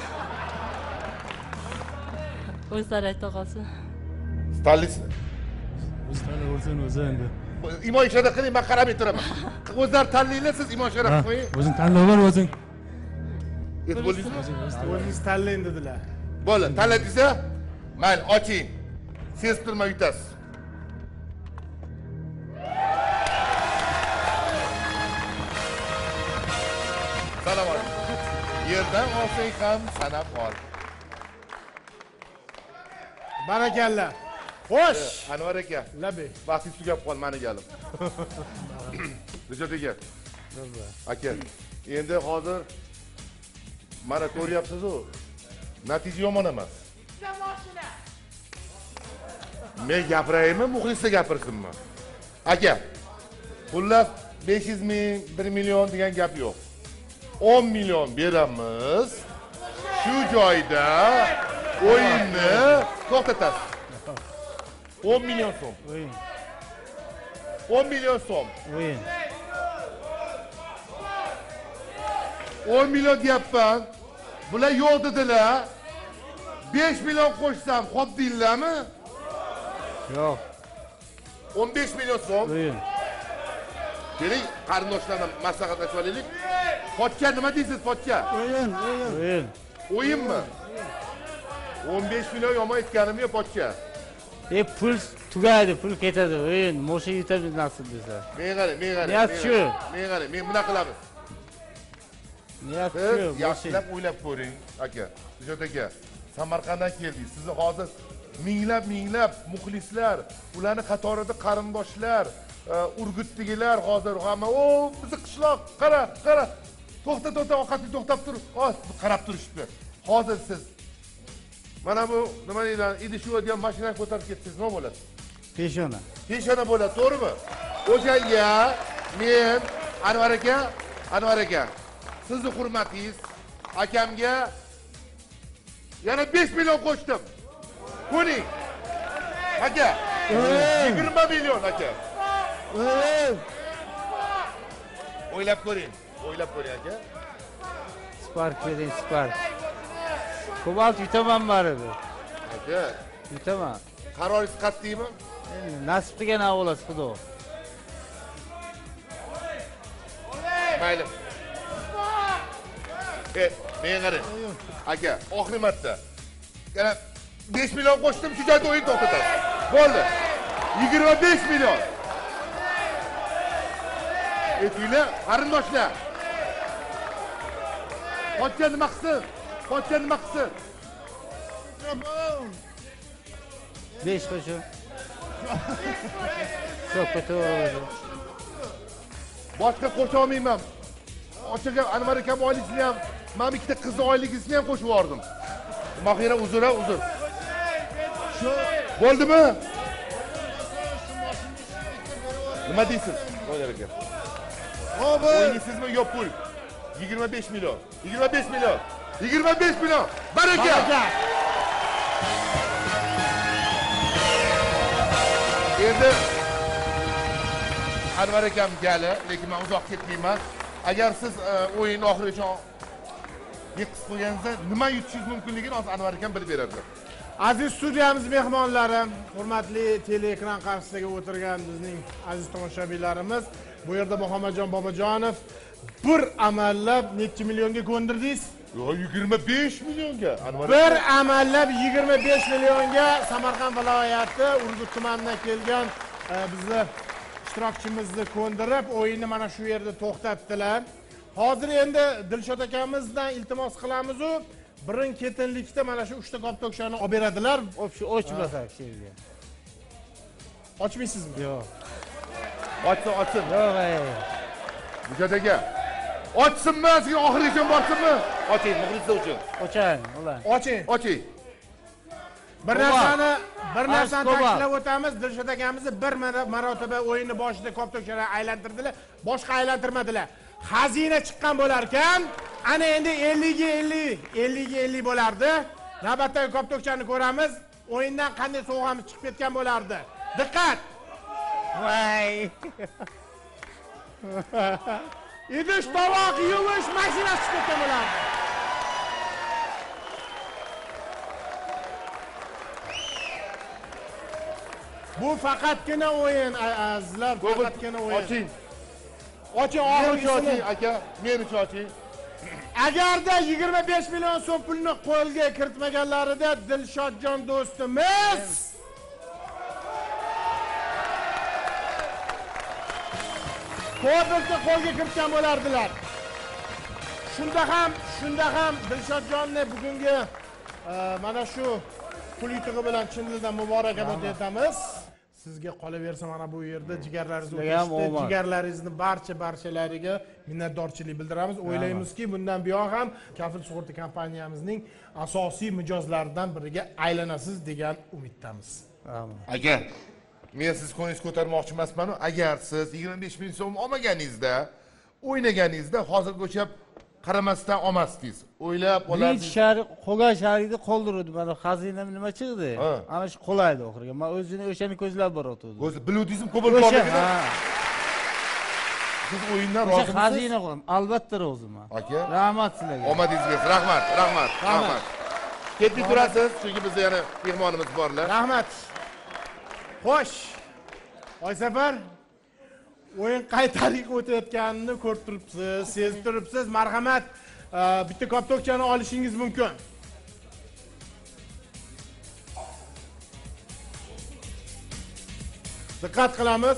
O'zlari ayta qolsin. Tanlaysiz. O'zi tanlayversin o'zi endi. Imo ishora qiling, men qarab turaman. O'zlari tanlaylar, siz imo ishora Ha, qo'ying. o'zing tanlayver o'zing. Yetib bo'ldingizmi? O'zingiz tanlang dedilar. Bo'ldi, tanladingizmi? Mayli, oching. Siz turma yutasiz. Salom alaykum. Yerdan olsang ham sanab ol. Barakalla. Xo'sh. Anvar aka, Labi. vaqtingiz tugab qol, meni galim. Rijot aka. Aka, endi hozir mana ko'ryapsiz-ku. Natija yomon emas. Men gapiraymi, muxlisga gapirsinmi? Aka, xullas besh yuz ming, bir million degan gap yo'q. o'n million beramiz. Shu joyda o'yinni to'xtatasiz. o'n million so'm. O'yin, o'n million so'm. o'yin. o'n million deyapman. Bular yo'q dedilar. besh million qo'shsam, xo'p deylarmi? Yo'q, o'n besh million so'm. o'yin. Keling, qarindoshlardan maslahatlashib olaylik. Pochcha nima deysiz, pochcha? O'yin, o'yin. O'yin. O'yinmi? o'n besh million yomon aytganim yo'q, pochcha. E pul tugaydi, pul ketadi. O'yin, moshina yetadi nasib desa. Men qarang, men qarang. Niyat shu. Men qarang, men buna qilamiz. Niyat Siz shu, yaxshilab o'ylab ko'ring, aka. Ijod aka, Samarqanddan keldik. Sizni hozir minglab minglab muxlislar, ularning qatorida qarindoshlar, Urgutdagilar hozir hamma, "O, bizni qishloq, qara, qara. To'xta, to'xta, ovqatni to'xtab tur." Hozir qarab turishdi. Hozir siz mana bu nima deyiladi, idish yuvadigan mashinani ko'tarib ketsangiz nima bo'ladi? peshona. Peshona bo'ladi, to'g'rimi? O'shanga men Anvar aka, Anvar aka, sizni hurmatingiz, akamga yana besh million qo'shdim. Ko'ring. Aka, yigirma million aka. O'ylab ko'ring, o'ylab ko'ring aka. Spark bering, spark. Kobalt yutaman baribir. Aka, Yutaman. qaroringiz qat'iymi? Endi nasib degan avlos xudo. Mayli. E, men qarang. Aka, oxirgi marta. Yana besh million qo'shdim, shu joyda o'yin to'xtatasiz. Bo'ldi. yigirma besh million. Aytinglar, qarindoshlar. Pochcha nima qilsin? Pochcha nima qilsin? besh qo'shin. So'p ko'taveradi. Boshqa qo'sha olmayman. ochaga Anvar akam oylikni ham, men ikkita qizni oyligisini ham qo'shib yubordim. Mahira uzr, uzr. Shu bo'ldimi? Nima deysiz? Qo'yar aka. Ho'p, o'ynaysizmi yo'q pul? yigirma besh million. yigirma besh million. yigirma besh million. Baraka. Endi Anvar akam gali, lekin men uzoq ketmayman. Agar siz o'yin oxirigacha yiqis qo'yganingizda nima yutishingiz mumkinligini hozir Anvar akam bilib beradi. Aziz studiyamiz mehmonlari, hurmatli teleekran qarshisida o'tirgan bizning aziz tomoshabinlarimiz, bu yerda Muhammadjon Bobojonov bir amallab necha millionga ko'ndirdingiz? Yo, yigirma besh millionga. Anvar Bir amallab yigirma besh millionga Samarqand viloyati Urgut tumanidan kelgan bizni ishtirokchimizni ko'ndirib, o'yinni mana shu yerda to'xtatdilar. Hozir endi Dilshod akamizdan iltimos qilamiz-u, birin ketinlikda mana shu uchta koptokchani olib beradilar. Shu ochmasak she'rga. Ochmaysizmi? Yo'q. ochsa ochsin. Yo'q, ey. Dilshod aka. Ochsinmi, sizga oxirigacha borsinmi? Oching, muxlislar uchun. Ochang, ular. Oching. Oching. Bir narsani, bir narsani ta'kidlab o'tamiz. Dilshod akamizni bir marotaba o'yinni boshida koptokchalar aylantirdilar, boshqa aylantirmadilar. Xazina chiqqan bo'lar ekan, ana endi ellik ga ellik, ellik ga ellik bo'lardi. Navbatdagi koptokchani ko'ramiz. O'yindan qanday sovg'amiz chiqib ketgan bo'lardi. Diqqat. Voy. Idish tovoq yuvish mashinasi chiqib ketgan bo'lardi. Bu faqatgina o'yin, azizlar, faqatgina o'yin. Oching. Oching, oxirgisini aka, men uchun oching. Agarda yigirma besh million so'm pulni qo'lga kiritmaganlarida Dilshodjon do'stimiz Ko'pincha qo'lga kiritgan bo'lardilar. Shunda ham, shunda ham Dilshodjonni bugungi mana shu pul yutug'i bilan chin dildan muborakbod etamiz. Sizga qolaversa mana bu yerda jigarlaringiz o'tishdi, jigarlaringizni barcha barchalariga minnatdorchilik bildiramiz. O'ylaymizki, bundan buyon ham Kafil sug'urta kompaniyamizning asosiy mijozlaridan biriga aylanasiz degan umiddamiz. Aka, men siz qo'yingiz ko'tarmoqchi emasman-ku, agar siz yigirma besh ming so'm olmaganingizda, o'ynaganingizda hozirga o'xshab qaramasdan olmasdingiz. O'ylab olardingiz. Men shari qolgan sharikni qoldirdim. Mana xazinam nima chiqdi? Ana shu qolaydi oxiriga. Men o'zini o'shani ko'zlab borotdim. O'zi biluvdingizmi, ko'pil borligini? Siz o'yindan rozimisiz? Xazina qo'ydim. Albatta roziman. Aka, rahmat sizlarga. Omadingiz kelsin. Rahmat, rahmat, rahmat. Ketib turasiz, chunki bizda yana mehmonimiz borlar. Rahmat. Xo'sh. Oysafar, o'yin qay tariqa o'tayotganini ko'rib turibsiz, sezib turibsiz. Marhamat, bitta koptokchani olishingiz mumkin. Diqqat qilamiz.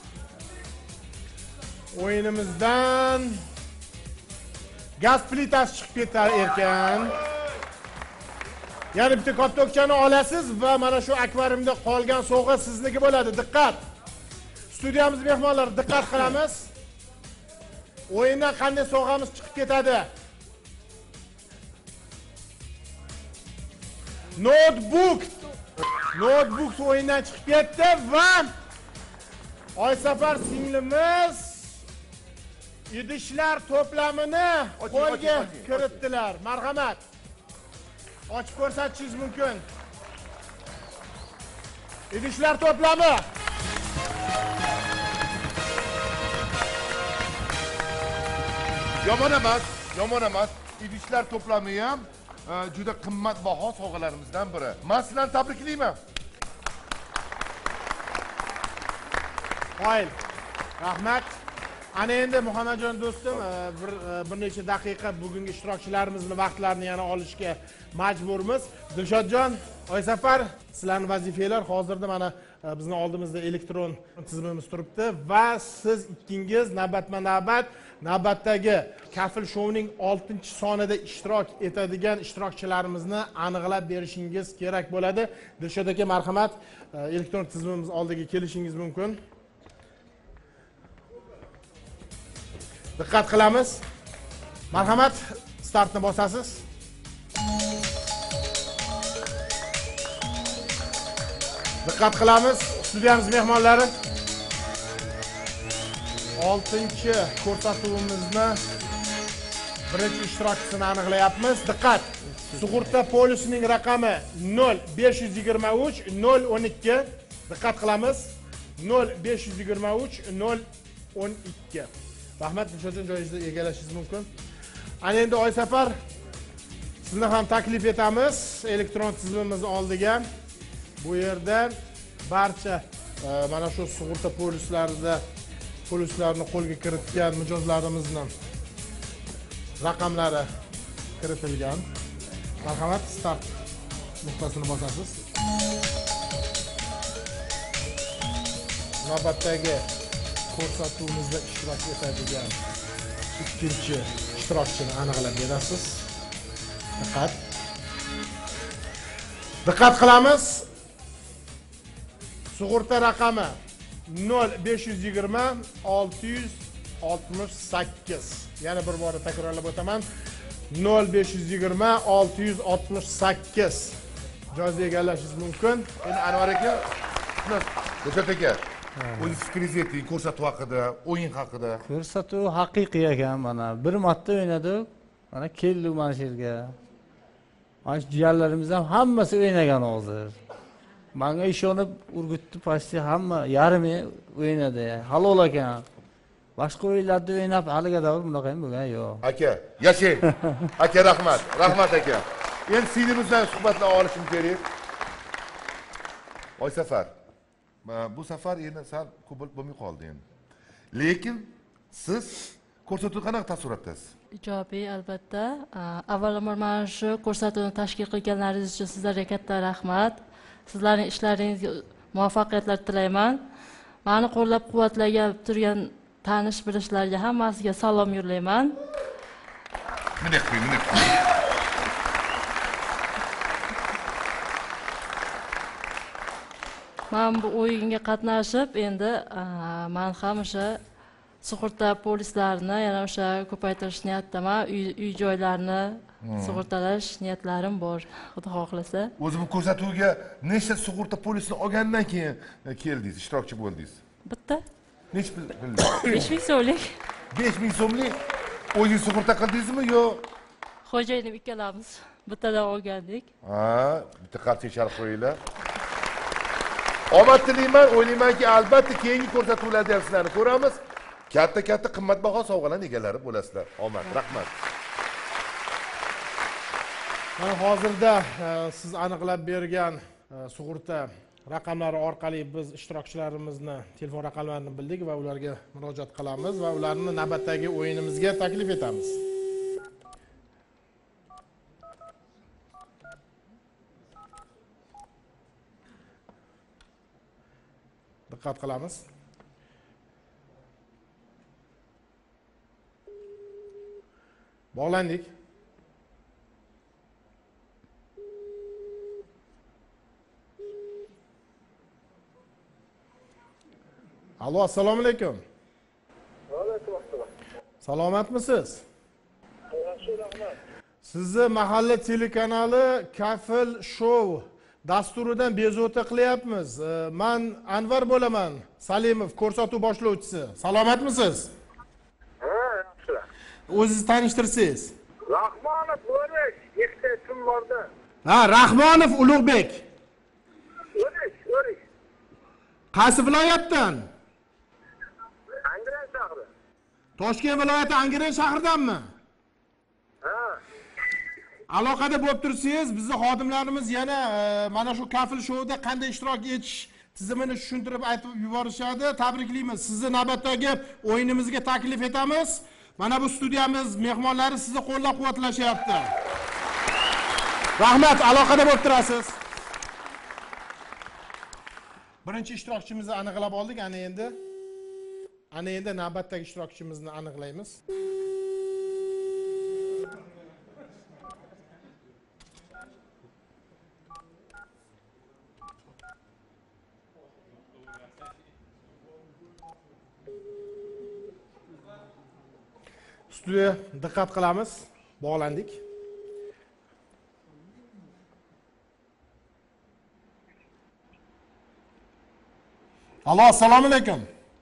O'yinimizdan gaz plitasi chiqib ketar ekan. Ya'ni bitta koptokchani olasiz va mana shu akvariumda qolgan sovg'a sizniki bo'ladi. Diqqat. Studiyamiz mehmonlari, diqqat qilamiz. O'yindan qanday sovg'amiz chiqib ketadi? Notebook. Notebook o'yindan chiqib ketdi va Oysafar singlimiz idishlar to'plamini qo'lga kiritdilar. Marhamat. Ochib ko'rsatishingiz mumkin. Idishlar to'plami. Yomon emas, yomon emas. Idishlar to'plami ham juda qimmatbaho sovg'alarimizdan biri. Men sizlarni tabriklayman. Qoyil. Rahmat. Ana endi Muhammadjon do'stim, bir bir necha daqiqa bugungi ishtirokchilarimizning vaqtlarini yana olishga majburmiz. Dilshodjon, Oysafar, sizlarning vazifalar hozirda mana bizning oldimizda elektron tizimimiz turibdi va siz ikkingiz navbatma-navbat navbatdagi Kafil shouning oltinchi sonida ishtirok etadigan ishtirokchilarimizni aniqlab berishingiz kerak bo'ladi. Dilshod aka, marhamat, elektron tizimimiz oldiga kelishingiz mumkin. Diqqat qilamiz. Marhamat, startni bosasiz. Diqqat qilamiz, studiyamiz mehmonlari. oltinchi ko'rsatuvimizni birinchi ishtirokchisini aniqlayapmiz. Diqqat. Sug'urta polisining raqami nol besh yuz yigirma uch nol o'n ikki. Diqqat qilamiz. nol besh yuz yigirma uch nol o'n ikki. Rahmat, Dilshodjon, joyingizni egallashingiz mumkin. Ana endi Oysafar, sizni ham taklif etamiz elektron tizimimiz oldiga. Bu yerda barcha mana shu sug'urta polislarida polislarni qo'lga kiritgan mijozlarimizni raqamlari kiritilgan. Marhamat, start nuqtasini bosasiz. Navbatdagi ko'rsatuvimizda ishtirok etadigan ikkinchi ishtirokchini aniqlab berasiz. Diqqat. Diqqat qilamiz. Sug'urta raqami nol besh yuz yigirma olti yuz oltmish sakkiz. Yana bir bora takrorlab o'taman. nol besh yuz yigirma olti yuz oltmish sakkiz. Joyni egallashingiz mumkin. Endi Anvar aka, Dilshod aka, o'zingiz fikringizni ayting ko'rsatuv haqida, o'yin haqida. Ko'rsatuv haqiqiy ekan mana. Bir marta o'ynadik. Mana keldik mana shu yerga. Mana shu jiyanlarimiz ham hammasi o'ynagan hozir. Menga ishonib Urgutni pasti hamma yarmi o'ynadi. Halol ekan. Boshqa o'yinlarda o'ynab haliga davr bunaqa ham bo'lgan yo'q. Aka, yashang. Aka, rahmat. Rahmat aka. Endi sizimizdan suhbatlar olishim kerak. Oysafar, bu safar endi sal ko'p bo'lmay qoldi endi. Lekin siz ko'rsatuv qanaqa taassurotdasiz? Ijobiy, albatta. Avvalambor mana shu ko'rsatuvni tashkil qilganlaringiz uchun sizlarga katta rahmat. Sizlarning ishlaringizga muvaffaqiyatlar tilayman. Meni qo'llab-quvvatlagan turgan tanish bilishlarga hammasiga salom yo'llayman. Minnat qiling, minnat. Men bu o'yinga qatnashib, endi men ham o'sha sug'urta polislarini yana o'sha ko'paytirish niyatidaman. Uy joylarni sug'urtalash niyatlarim bor, Xudo xohlasa. O'zi bu ko'rsatuvga nechta sug'urta polisini olgandan keyin keldingiz, ishtirokchi bo'ldingiz? Bitta. Nech pul? besh ming so'mlik. besh ming so'mlik o'zingiz sug'urta qildingizmi yo? Xo'jayinim ikkalamiz bittadan olgandik. Ha, bitta qarcha sharh qo'yinglar. Omad tilayman, o'ylaymanki, albatta keyingi ko'rsatuvlarda ham sizlarni ko'ramiz. Katta-katta qimmatbaho sovg'alar egalari bo'lasizlar. Omad, rahmat. Mana hozirda siz aniqlab bergan sug'urta raqamlari orqali biz ishtirokchilarimizni telefon raqamlarini bildik va ularga murojaat qilamiz va ularni navbatdagi o'yinimizga taklif etamiz. Diqqat qilamiz. Bog'landik. Alo, assalomu alaykum. Va alaykum assalom. Salomatmisiz? Yaxshi, rahmat. Sizni mahalla telekanali Kafil Show dasturidan bezovta qilyapmiz. Men Anvar bo'laman, Salimov, ko'rsatuv boshlovchisi. Salomatmisiz? Ha, yaxshi. O'zingizni tanishtirsangiz. Rahmonov Ulug'bek, ikkita ism borda. Ha, Rahmonov Ulug'bek. O'rish, o'rish. Qaysi viloyatdan? Angren shahri. Toshkent viloyati Angren shahridanmi? Ha. Aloqada bo'lib tursangiz, bizning xodimlarimiz yana mana shu Kafil Showda qanday ishtirok etish tizimini tushuntirib aytib yuborishadi. Tabriklaymiz. Sizni navbatdagi o'yinimizga taklif etamiz. Mana bu studiyamiz mehmonlari sizni qo'llab-quvvatlashyapti. Rahmat, aloqada bo'lib turasiz. Birinchi ishtirokchimizni aniqlab oldik. Ana endi ana endi navbatdagi ishtirokchimizni aniqlaymiz. Studiya diqqat qilamiz. Bog'landik. Alo, assalomu alaykum.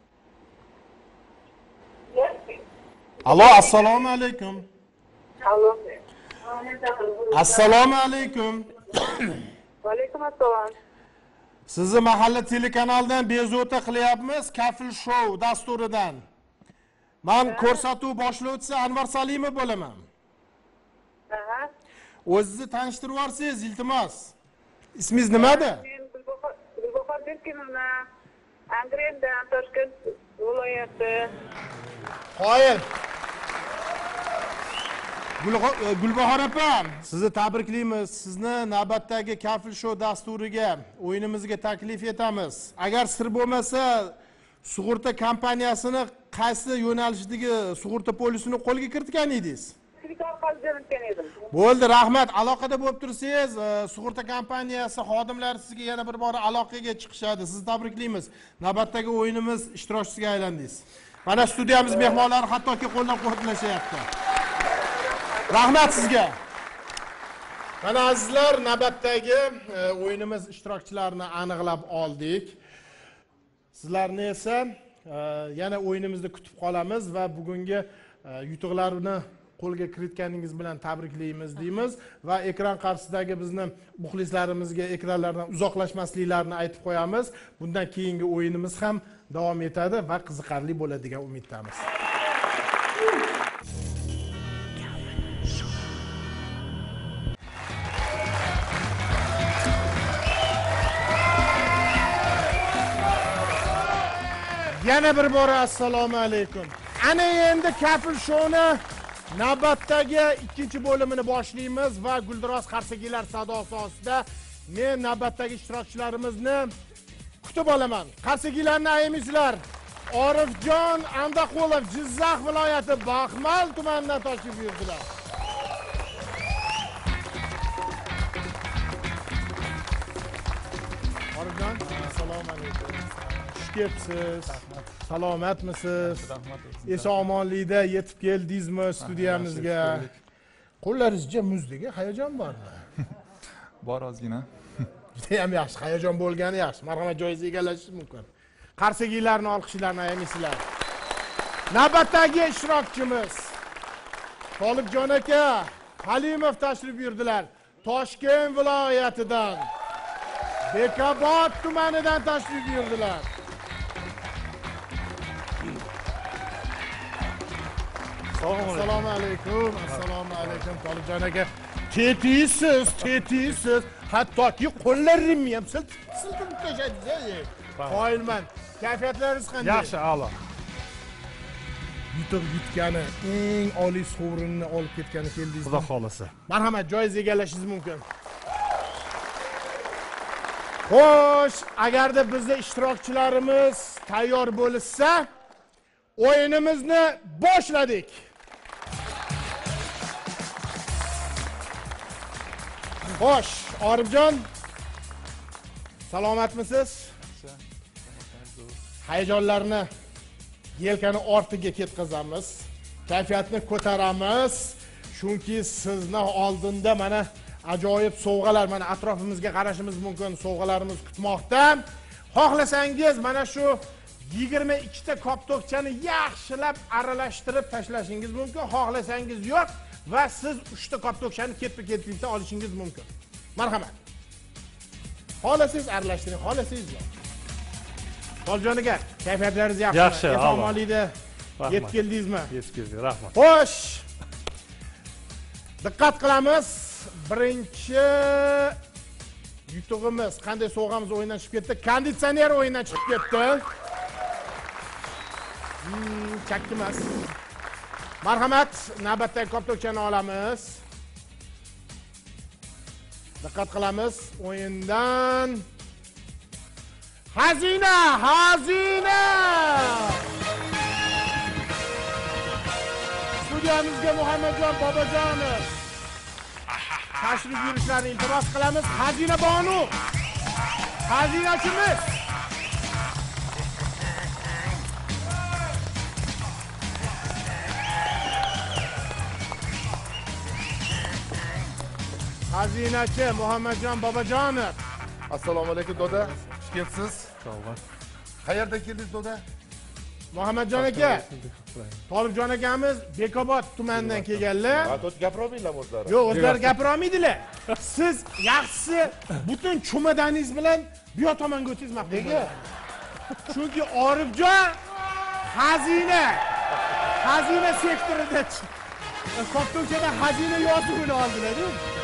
Alo, assalomu alaykum. Alo. Assalomu alaykum. Va alaykum assalom. Sizni mahalla telekanalidan bezovta qilyapmiz, Kafil Show dasturidan. Men ko'rsatuv boshlovchisi Anvar Salimov bo'laman. Aha. O'zingizni tanishtirib yuborsangiz, iltimos. Ismingiz nimada? Men Gulbahor Berkimovman. Angrendan, Toshkent viloyati. Qoyil. Gulbahor opam, sizni tabriklaymiz. Sizni navbatdagi Kafil Show dasturiga, o'yinimizga taklif etamiz. Agar sir bo'lmasa, sug'urta kompaniyasini qaysi yo'nalishdagi sug'urta polisini qo'lga kiritgan edingiz? Bo'ldi, rahmat. Aloqada bo'lib tursangiz, sug'urta kompaniyasi xodimlari sizga yana bir bor aloqaga chiqishadi. Sizni tabriklaymiz. Navbatdagi o'yinimiz ishtirokchisiga aylandingiz. Mana studiyamiz mehmonlari hattoki qo'llab-quvvatlashyapti. Rahmat sizga. Mana azizlar, navbatdagi o'yinimiz ishtirokchilarini aniqlab oldik. Sizlarni esa yana o'yinimizni kutib qolamiz va bugungi yutuqlarni qo'lga kiritganingiz bilan tabriklaymiz deymiz va ekran qarshisidagi bizni muxlislarimizga ekranlardan uzoqlashmasliklarini aytib qo'yamiz. Bundan keyingi o'yinimiz ham davom etadi va qiziqarli bo'ladi degan umiddamiz. Yana bir bora assalomu alaykum. Ana endi Kafil Show'ni navbatdagi ikkinchi bo'limini boshlaymiz va guldiroz qarsagilar sadosi ostida men navbatdagi ishtirokchilarimizni kutib olaman. Qarsagilarni ayamaysizlar. Orifjon Andaqulov Jizzax viloyati Baxmal tumanidan tashrif buyurdilar. Orifjon, assalomu alaykum. Kepsiz. Salomatmisiz? Eson-omonlikda yetib keldingizmi studiyamizga? Qo'llaringizga muzdagi hayajon bormi? Bor ozgina. Juda ham yaxshi, hayajon bo'lgani yaxshi. Marhamat, joyingizni egallashingiz mumkin. Qarsagilarni olqishlarni ayamaysizlar. Navbatdagi ishtirokchimiz Tolibjon aka Halimov tashrif buyurdilar. Toshkent viloyatidan, Bekobod tumanidan tashrif buyurdilar. Assalomu alaykum. Assalomu alaykum Tolibjon aka. Tetisiz, tetisiz. Hattoki qo'llarimni ham silkib tashladingiz. Qoyilman. Kayfiyatlaringiz qanday? Yaxshi, a'lo. Yutuq yutgani, eng oliy sovrinni olib ketgani keldingiz. Xudo xolasa. Marhamat, joyingizni egallashingiz mumkin. Xo'sh, agarda bizning ishtirokchilarimiz tayyor bo'lsa, o'yinimizni boshladik. Xo'sh, Orifjon, salomatmisiz? Hayajonlarni yelkani ortiga ketkazamiz. Kayfiyatni ko'taramiz. Chunki sizni oldinda mana ajoyib sovg'alar, mana atrofimizga qarashimiz mumkin, sovg'alarimiz kutmoqda. Xohlasangiz mana shu yigirma ikkita koptokchani yaxshilab aralashtirib tashlashingiz mumkin. Xohlasangiz yo'q va siz uchta koptokchani ketma-ketlikda olishingiz mumkin. Marhamat. Xohlasangiz aralashtiring, xohlasangiz yo'q. Toljon aka, kayfiyatlaringiz yaxshimi? Yaxshi, Eson-omonlikda yetib keldingizmi? Yetib keldik, rahmat. Xo'sh. Diqqat qilamiz. Birinchi yutug'imiz, qanday sovg'amiz o'yindan chiqib ketdi? Konditsioner o'yindan chiqib ketdi. Hmm, chakkimas. Marhamat, navbatdagi koptokchani olamiz. Diqqat qilamiz. O'yindan Xazina, xazina! Studiyamizga Muhammadjon Bobojonov tashrif buyurishlarini iltimos qilamiz. Xazina Bonu. Xazinachimiz. Xazinachi Muhammadjon Bobojonov. Assalomu alaykum doda. Xush kelibsiz. Sog' bo'l. Qayerdan keldingiz doda? Muhammadjon aka, Tolibjon akamiz Bekobod tumanidan kelganlar. Ha, to'g'ri gapira olmaydilar o'zlari. Yo'q, o'zlari gapira olmaydilar. Siz yaxshisi butun chumadaningiz bilan bu yoq tomonga o'tingiz maqbul. Nega? Chunki Orifjon xazina xazina sektorida Koptokchada xazina yozib qo'yib oldilar-ku.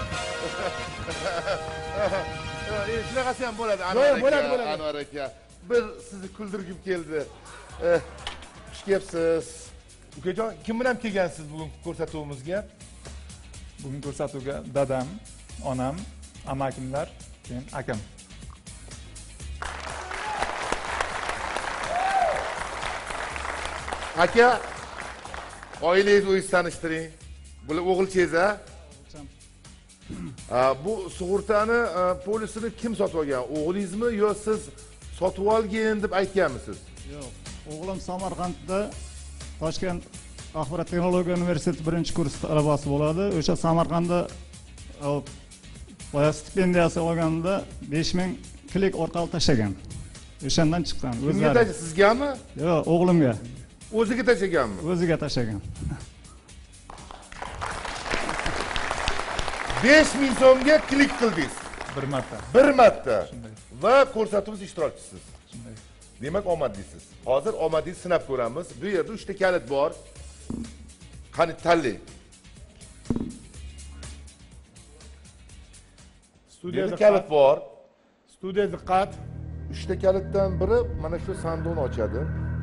Shunaqasi ham bo'ladi, Anvar aka. Anvar aka. Bir sizni kuldirgim keldi. Xush kelibsiz. Ukajon, kim bilan kelgansiz bugun ko'rsatuvimizga? Bugun ko'rsatuvga dadam, onam, amakimlar, keyin akam. Aka, oilangizni o'zingiz tanishtiring. Bular o'g'ilchangiz-a? Bu sug'urtani polisini kim sotib olgan? O'g'lingizmi yo siz sotib olgin deb aytganmisiz? Yo'q, o'g'lim Samarqandda Toshkent Axborot texnologiya universiteti birinchi kurs talabasi bo'ladi. O'sha Samarqandda boya stipendiyasi olganida besh ming klik orqali tashlagan. O'shandan chiqqan. O'zlari. Sizgami? Yo'q, o'g'limga. O'ziga tashlaganmi? O'ziga tashlagan. besh ming so'mga klik qildingiz. Bir marta. Bir marta. Va ko'rsatuvimiz ishtirokchisiz. Shunday. Demak, omadlisiz. Hozir omadingizni sinab ko'ramiz. Bu yerda uchta kalit bor. Qani tanlang. Studiyada kalit bor. Studiya diqqat. Uchta kalitdan biri mana shu sanduqni ochadi.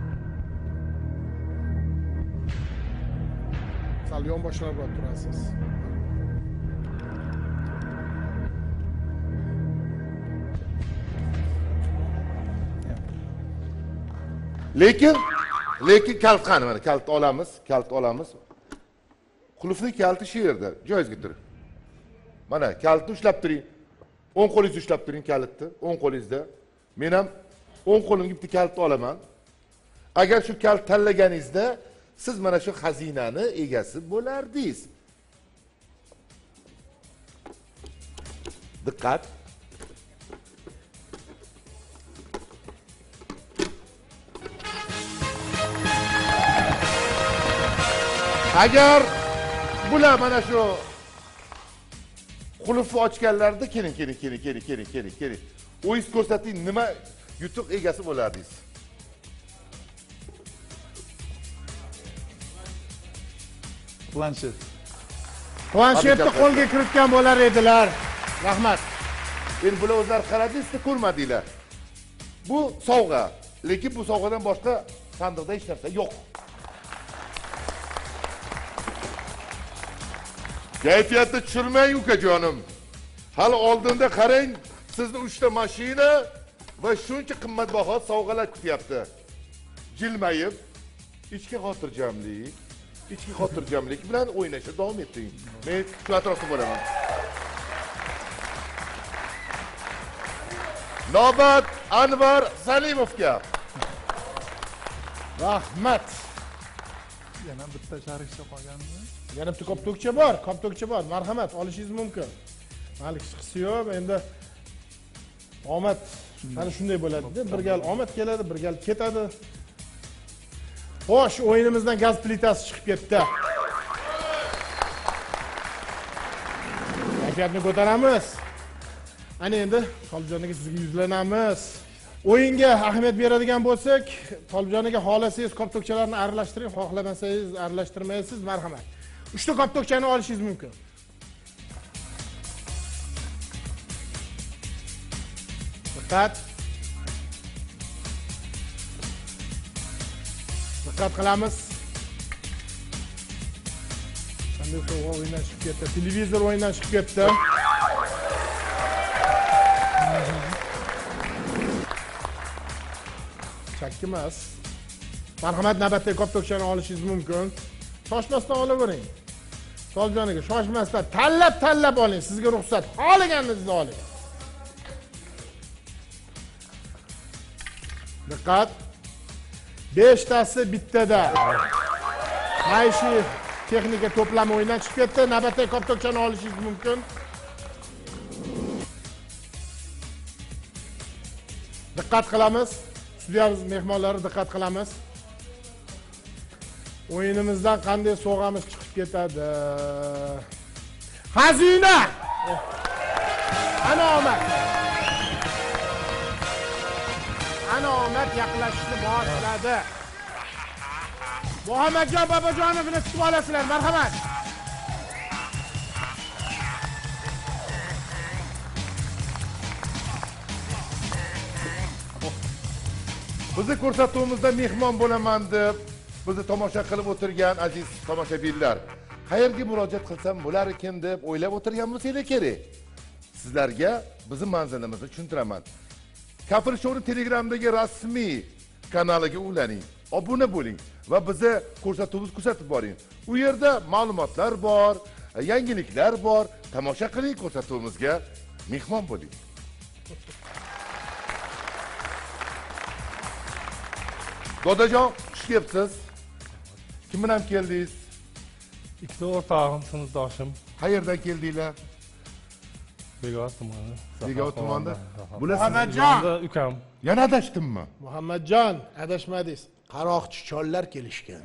Sal yonboshlab turasiz. Lekin lekin kalt qani, mana kalt olamiz, kalt olamiz. Qulfning kalti shu yerda, joyingizga turing. Mana kaltni ushlab turing. o'ng qo'lingizda ushlab turing kalitni, o'ng qo'lingizda. Men ham o'ng qo'limga bitta kalitni olaman. Agar shu kalt tanlaganingizda siz mana shu xazinani egasi bo'lardingiz. Diqqat. Agar bular mana shu qulfni ochganlarda keling, keling, keling, keling, keling, keling, keling. O'zingiz ko'rsating, nima yutuq egasi bo'lardingiz? Planshet. Planshetni qo'lga kiritgan bo'lar edilar. Rahmat. Endi bular o'zlari qaradingizda ko'rmadinglar. Bu sovg'a, lekin bu sovg'adan boshqa sandiqda hech narsa yo'q. Kayfiyatni tushirmang ukajonim. Hali oldinda qarang, sizni uchta mashina va shuncha qimmatbaho sovg'alar kutyapti. Jilmayib, ichki xotirjamlik, ichki xotirjamlik bilan o'ynashda davom eting. Men shu atrofda bo'laman. Navbat Anvar Salimovga. Rahmat. Yana bitta sharikcha qolganmi? Yana bitta koptokcha bor, koptokcha bor. Marhamat, olishingiz mumkin. Malik chiqisi yo'q, endi omad mana shunday bo'ladi-da. Bir gal omad keladi, bir gal ketadi. Xo'sh, o'yinimizdan gaz plitasi chiqib ketdi. Kayfiyatni ko'taramiz. Ana endi Tolibjonaga sizga yuzlanamiz. O'yinga ahamiyat beradigan bo'lsak, Tolibjonaga xohlasangiz koptokchalarni aralashtiring, xohlamasangiz aralashtirmaysiz, marhamat. uchta koptokchani olishingiz mumkin. Diqqat. Diqqat qilamiz. Qanday sovg'a o'yindan chiqib ketdi? Televizor o'yindan chiqib ketdi. Chakki emas. Marhamat, navbatdagi koptokchani olishingiz mumkin. Shoshmasdan olavering. Tolibjonaga shoshmasdan tanlab-tanlab oling. Sizga ruxsat. Xohlaganingizni oling. Diqqat. besh tasi bittada. Maishiy texnika to'plami o'yindan chiqib ketdi. Navbatdagi koptokchani olishingiz mumkin. Diqqat qilamiz. Studiyamiz mehmonlari diqqat qilamiz. O'yinimizdan qanday sovg'amiz chiqib ketadi? Xazina! Ana omad. Ana omad yaqinlashishni boshladi. Muhammadjon Bobojonovni tutib olasizlar, marhamat. Bizni ko'rsatuvimizda mehmon bo'laman deb bizni tomosha qilib o'tirgan aziz tomoshabinlar, qayerga murojaat qilsam bo'lar ekan deb o'ylab o'tirgan bo'lsangiz kerak. Sizlarga bizning manzilimizni tushuntiraman. Kafir Show'ning Telegramdagi rasmiy kanaliga ulaning, obuna bo'ling va bizni ko'rsatuvimizni kuzatib boring. U yerda ma'lumotlar bor, yangiliklar bor. Tomosha qiling, ko'rsatuvimizga mehmon bo'ling. Dodajon, xush kelibsiz. Kim bilan keldingiz? Ikkita o'rtog'im, sinfdoshim. Qayerdan keldinglar? Begor tumani. Begor tumanida. Muhammadjon, ukam. Yana adashdimmi? Muhammadjon, adashmadingiz. Qaroqchi chollar kelishgan.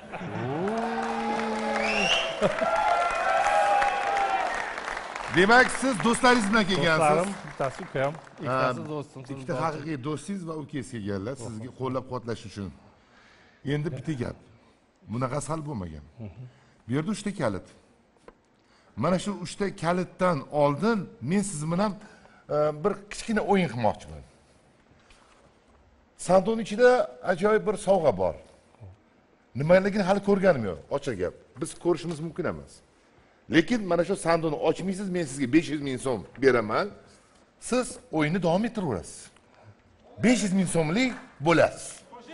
Demak, siz do'stlaringiz bilan kelgansiz. Do'stlarim, bittasi ukam, ikkitasi do'stim. Ikkita haqiqiy do'stingiz va ukangiz kelganlar sizga qo'llab-quvvatlash uchun. Endi bitta gap. Bunaqa sal bo'lmagan. Bu yerda uchta kalit. Mana shu uchta kalitdan oldin men siz bilan bir kichkina o'yin qilmoqchiman. Sandoning ichida ajoyib bir sovg'a bor. Nimaligini hali ko'rganim yo'q. Ochiq gap. Biz ko'rishimiz mumkin emas. Lekin mana shu sandoni ochmaysiz, men sizga besh yuz ming so'm beraman. Siz o'yinni davom ettiraverasiz. besh yuz ming so'mlik bo'lasiz.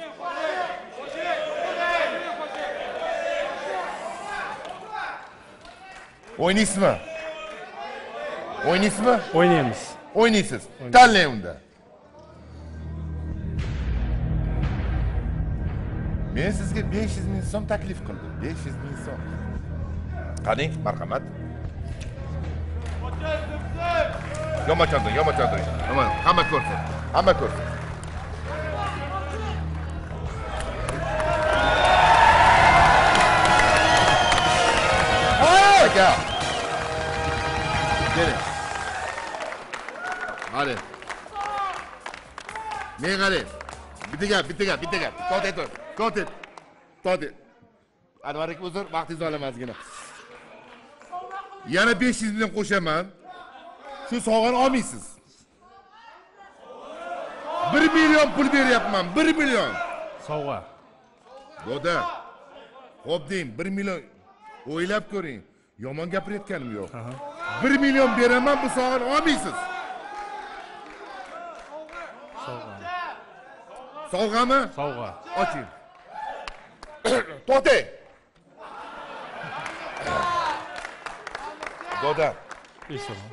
O'ynaysizmi? O'ynaysizmi? O'ynaymiz. O'ynaysiz. Tanlang unda. Men sizga besh yuz ming so'm taklif qildim. besh yuz ming so'm. Qani, marhamat. Yomachandir, yomachandir. Mana hamma ko'rsin. Hamma ko'rsin. Hoy! Aka. Keling. Hadi. Men qarang. Bitta gap, bitta gap, bitta gap. To'xtat, tur. To'xtat. To'xtat. Anvar aka, uzr, vaqtingizni olamazgina. Yana besh yuz ming qo'shaman. Shu sovg'ani olmaysiz. bir million pul beryapman, bir million. Sovg'a. Doda. Xo'p deng, bir million o'ylab ko'ring. Yomon gapirayotganim yo'q. bir million beraman, bu sovg'ani olmaysiz. Sovg'a. Sovg'ami? Sovg'a. Oching. To'xtang. Doda. Eshitaman.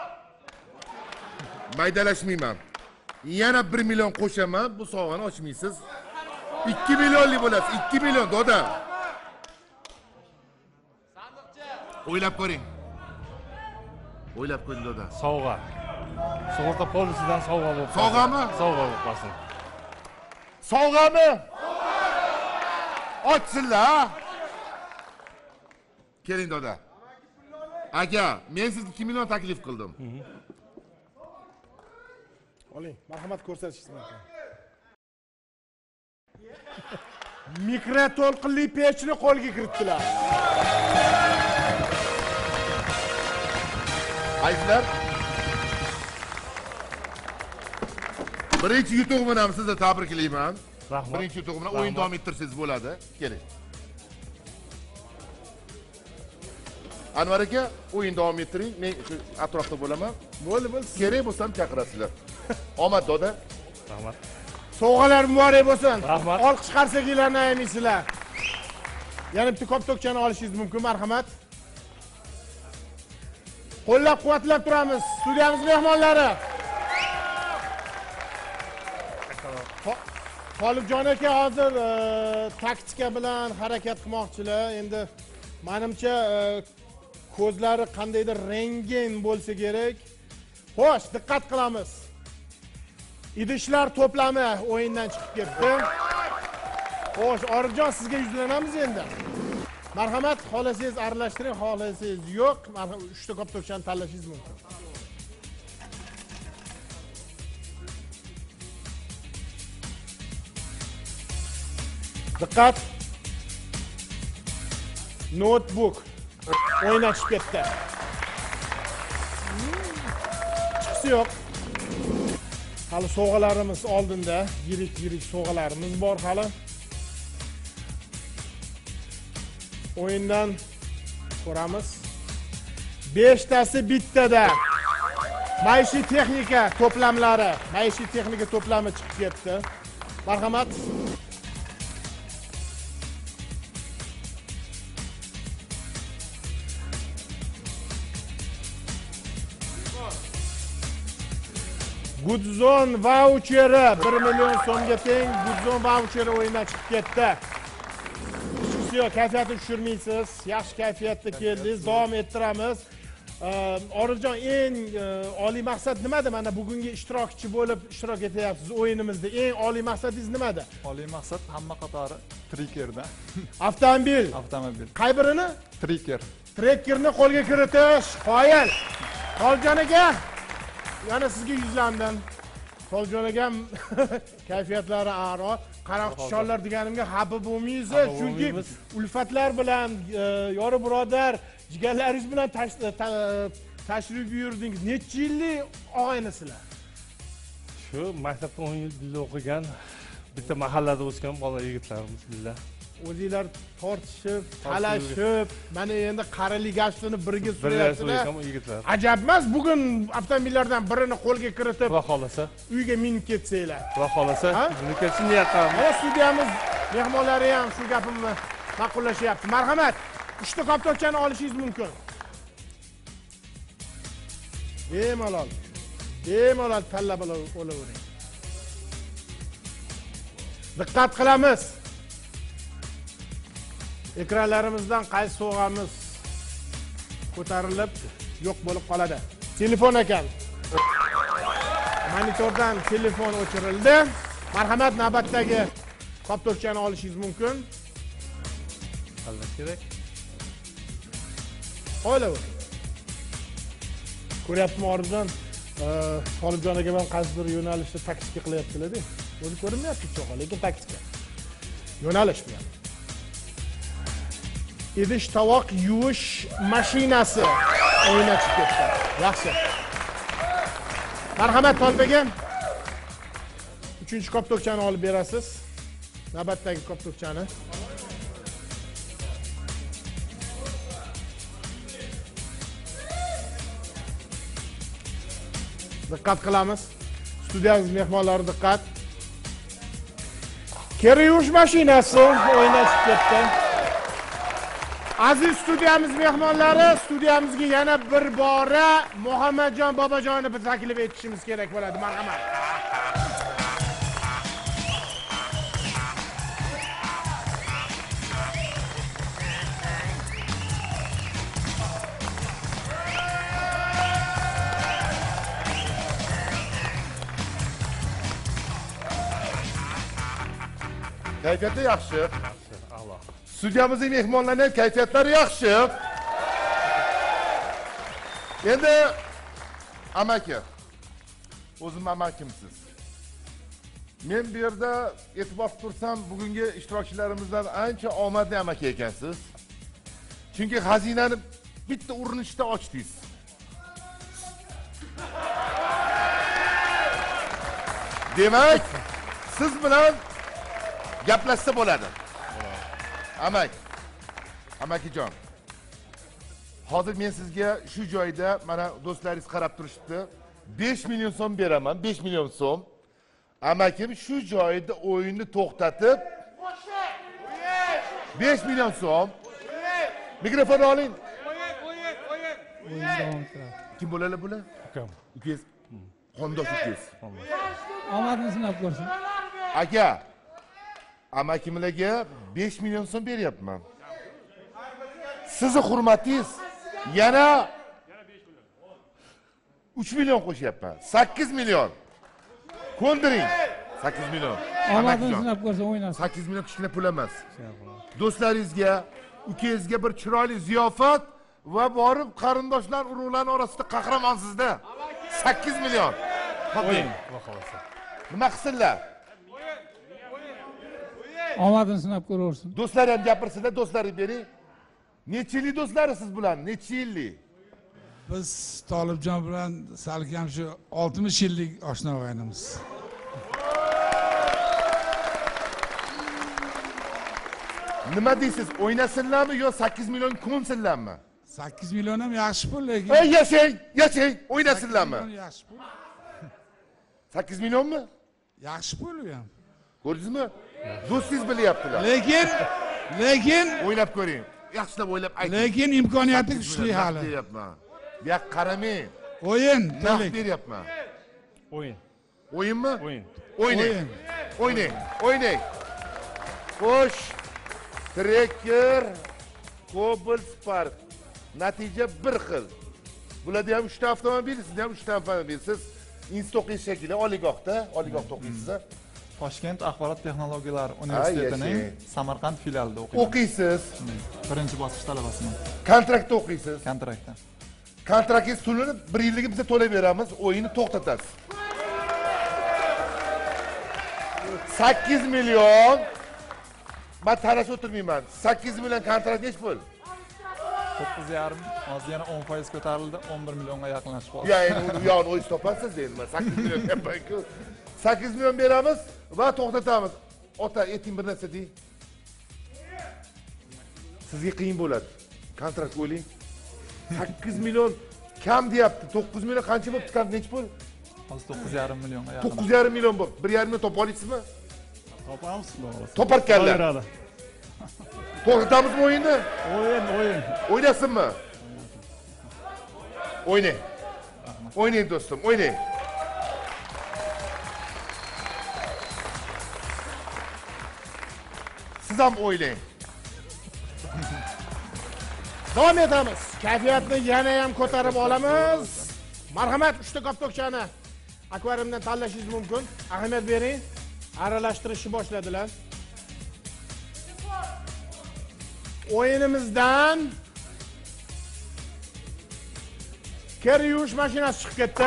Maydalashmayman. Yana bir million qo'shaman, bu sovg'ani ochmaysiz. ikki millionlik bo'lasiz, ikki million doda. O'ylab ko'ring. O'ylab ko'ring doda. Sovg'a. Sug'urta polisidan sovg'a bo'lib. Sovg'ami? Sovg'a bo'lib qolsin. Sovg'ami? Ochsinlar. Keling doda. Aka, men sizga ikki million taklif qildim. Oling, marhamat ko'rsatishingiz mumkin. Mikroto'lqinli pechni qo'lga kiritdilar. Azizlar, birinchi yutuq bilan sizni tabriklayman. Rahmat. Birinchi yutuq bilan o'yin davom ettirsangiz bo'ladi. Keling. Anvar aka, o'yin davom ettiring. Men shu atrofda bo'laman. Bo'ldi, bo'ldi. Kerak bo'lsam chaqirasizlar. Omad doda. Rahmat. Sovg'alar muborak bo'lsin. Rahmat. Olqish qarsaklarni ayamaysizlar. Yana bitta koptokchani olishingiz mumkin, marhamat. Qo'llab-quvvatlab turamiz studiyamiz mehmonlari. Xolibjon aka hozir taktika bilan harakat qilmoqchilar. Endi menimcha ko'zlari qandaydir rentgen bo'lsa kerak. Xo'sh, diqqat qilamiz. idishlar to'plami o'yindan chiqib ketdi. Xo'sh, Orifjon, sizga yuzlanamiz endi. Marhamat, xohlasangiz aralashtiring, xohlasangiz yo'q. Marhamat, uchta koptokchani tanlashingiz mumkin. Diqqat. Notebook o'yindan chiqib ketdi. Chiqisi yo'q. Hali sovg'alarimiz oldinda, yirik-yirik sovg'alarimiz bor hali. O'yindan ko'ramiz. beshtasi bittada. Maishiy texnika to'plamlari, maishiy texnika to'plami chiqib ketdi. Marhamat. Gudzon voucheri bir million so'mga teng Gudzon voucheri o'yindan chiqib ketdi. Yo'q, kayfiyatni tushirmaysiz. Yaxshi kayfiyatda keldingiz. Davom ettiramiz. Orifjon, eng oliy maqsad nimada? Mana bugungi ishtirokchi bo'lib ishtirok etyapsiz o'yinimizda. Eng oliy maqsadingiz nimada? Oliy maqsad hamma qatori Trickerda. Avtomobil. Avtomobil. Qay birini? Tricker. Trekkerni qo'lga kiritish. Qoyil. Toljon aka, yana sizga yuzlandim. Toljon akam kayfiyatlari a'lo. Qaroqchishollar deganimga xafa bo'lmaysiz, chunki ulfatlar bilan, yori birodar, jigarlaringiz bilan tashrif buyurdingiz. Necha yillik og'aynisizlar? Shu maktabda o'n yil birga o'qigan, bitta mahallada o'sgan bola yigitlarimiz billah. O'zinglar tortishib, talashib, mana endi qarili gashtini birga surayapsizlar. Ajab emas, bugun avtomobillardan birini qo'lga kiritib, Xudo xolasa, uyga minib ketsanglar. Xudo xolasa, buni kelsin niyat qilamiz. Mana studiyamiz mehmonlari ham shu gapimni ma'qullashyapti. Marhamat, uchta koptokchani olishingiz mumkin. Bemalol. Bemalol tanlab olavering. Diqqat qilamiz. Ekranlarimizdan qaysi sovg'amiz ko'tarilib yo'q bo'lib qoladi. Telefon ekan. Monitordan telefon o'chirildi. Marhamat, navbatdagi koptokchani olishingiz mumkin. Tanlash kerak. Olavering. Ko'ryapsizmi Orifjon? Tolibjon aka ham qaysidir yo'nalishda taktika qilyaptilar-da. O'zi ko'rinmayapti cho'g'a, lekin taktika. Yo'nalish bu. Idish tovoq yuvish mashinasi o'yinga chiqib ketdi. Yaxshi. Marhamat, Tolibega uchinchi koptokchani olib berasiz. Navbatdagi koptokchani. Diqqat qilamiz. Studiyamiz mehmonlari diqqat. Kir yuvish mashinasi o'yinga chiqib ketdi. Aziz studiyamiz mehmonlari, studiyamizga yana bir bora Muhammadjon Bobojonni biz taklif etishimiz kerak bo'ladi. Marhamat. Kayfiyati yaxshi. A'lo. Studiyamizning mehmonlarining kayfiyatlari yaxshi. Endi amaki, o'zim amakimsiz. Men bu yerda e'tibor tursam, bugungi ishtirokchilarimizdan ancha omadli amaki ekansiz. Chunki xazinani bitta urinishda ochdingiz. Demak, siz bilan gaplashsa bo'ladi. Amak, amakijon. Hozir men sizga shu joyda mana do'stlaringiz qarab turishibdi. besh million so'm beraman, besh million so'm. Amakim shu joyda o'yinni to'xtatib besh million so'm. Mikrofonni oling. Kim bo'ladi bular? Ukam. Ukangiz. Qondosh ukangiz. Omadni sinab ko'rsin. Aka, amakimlarga besh million so'm beryapman. Sizni hurmatingiz yana uch million qo'shyapman. sakkiz million. Ko'ndiring. sakkiz million. Omadini sinab ko'rsin, o'ynasin. sakkiz million kichkina pul emas. Do'stlaringizga, ukangizga bir chiroyli ziyofat va borib qarindoshlar, urug'lar orasida qahramonsizda. sakkiz million. Qo'ying. Nima qilsinlar? Omadini sinab ko'raversin. Do'stlar ham gapirsinlar, do'stlaringiz bering. Necha yillik do'stlarisiz bular? Necha yillik? Biz Tolibjon bilan salkam shu oltmish yillik oshna o'g'aynimiz. Nima deysiz? O'ynasinlarmi yo sakkiz million ko'nsinlarmi? sakkiz million ham yaxshi pul, lekin Ey, yashang, yashang, o'ynasinlarmi? Yaxshi pul. sakkiz millionmi? Yaxshi pul u ham. Ko'rdingizmi? Do'stingiz bilyaptilar. Lekin lekin o'ylab ko'ring. Yaxshilab o'ylab ayting. Lekin imkoniyati kuchli hali. Deyapman. Bu yoq qaramang. O'yin, naq beryapman. O'yin. O'yinmi? O'yin. O'yning. O'yning. O'yning. Xo'sh. Trekker, Cobalt Spark. Natija bir xil. Bularda ham uchta avtomobil, sizda ham uchta avtomobil. Siz instoqiy shekilli oliygohda, oliygohda o'qiysiz. Toshkent axborot texnologiyalari universitetining Samarqand filialida o'qiyman. O'qiysiz. Birinchi bosqich talabasiman. Kontraktda o'qiysiz. Kontraktda. Kontraktingiz pulini bir yillik biz to'lab beramiz, o'yinni to'xtatasiz. sakkiz million. Ben tanashib o'tirmayman. sakkiz million kontrakt nechi pul? to'qqiz yarim, hozir yana o'n foiz ko'tarildi, o'n bir millionga yaqinlashib qoldi. Ya endi u yo'qni o'yinni topasiz deyman. sakkiz million yapayku. sakkiz million beramiz va to'xtatamiz. Ota, ayting bir narsa deng. Sizga qiyin bo'ladi. Kontrakt o'ylang. sakkiz million kam deyapti. to'qqiz million qancha bo'libdi? Kontrakt nechi pul? Hozir to'qqiz yarim millionga yaqin. to'qqiz yarim million bo'lib, bir yarim million topa olasizmi? Topamiz. Toparkanlar. To'xtatamizmi o'yinni? O'yin, o'yin. O'ynasinmi? O'ynang. O'ynang do'stim, o'ynang. Siz ham o'ylang. Davom etamiz. Kayfiyatni yana ham ko'tarib olamiz. Marhamat, uchta koptokchani akvariumdan tanlashingiz mumkin. Ahamiyat bering. Aralashtirishni boshladilar. O'yinimizdan kir yuvish mashinasi chiqib ketdi.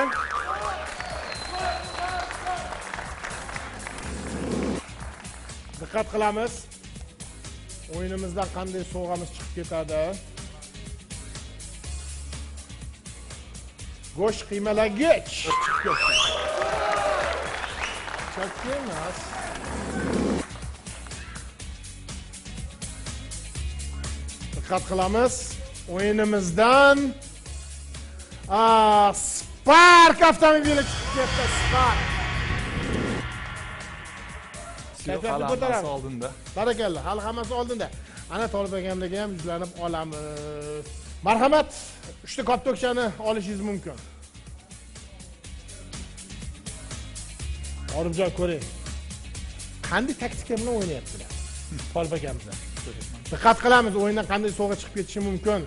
Diqqat qilamiz. O'yinimizdan qanday sovg'amiz chiqib ketadi. Go'sht qiymalagich chiqib ketdi. Chakki emas. Diqqat qilamiz. O'yinimizdan Spark avtomobili chiqib ketdi. Spark. Kayfiyatni ko'taramiz. Oldinda. Barakalla, hali hammasi oldinda. Ana Tolib akamlarga ham yuzlanib olamiz. Marhamat, uchta koptokchani olishingiz mumkin. Oribjon, ko'ring. Qanday taktika bilan o'ynayaptilar? Tolib akamizlar. Diqqat qilamiz, o'yindan qanday sovg'a chiqib ketishi mumkin.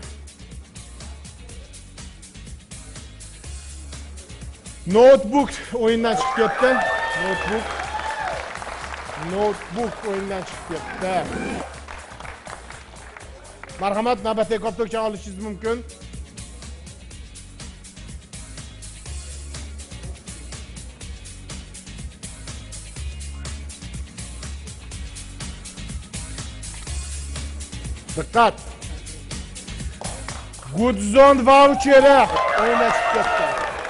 Notebook o'yindan chiqib ketdi. Notebook. Notebook o'yindan chiqib ketdi. Marhamat, navbatdagi koptokchani olishingiz mumkin. Diqqat. Goodzone voucheri o'yindan chiqib ketdi.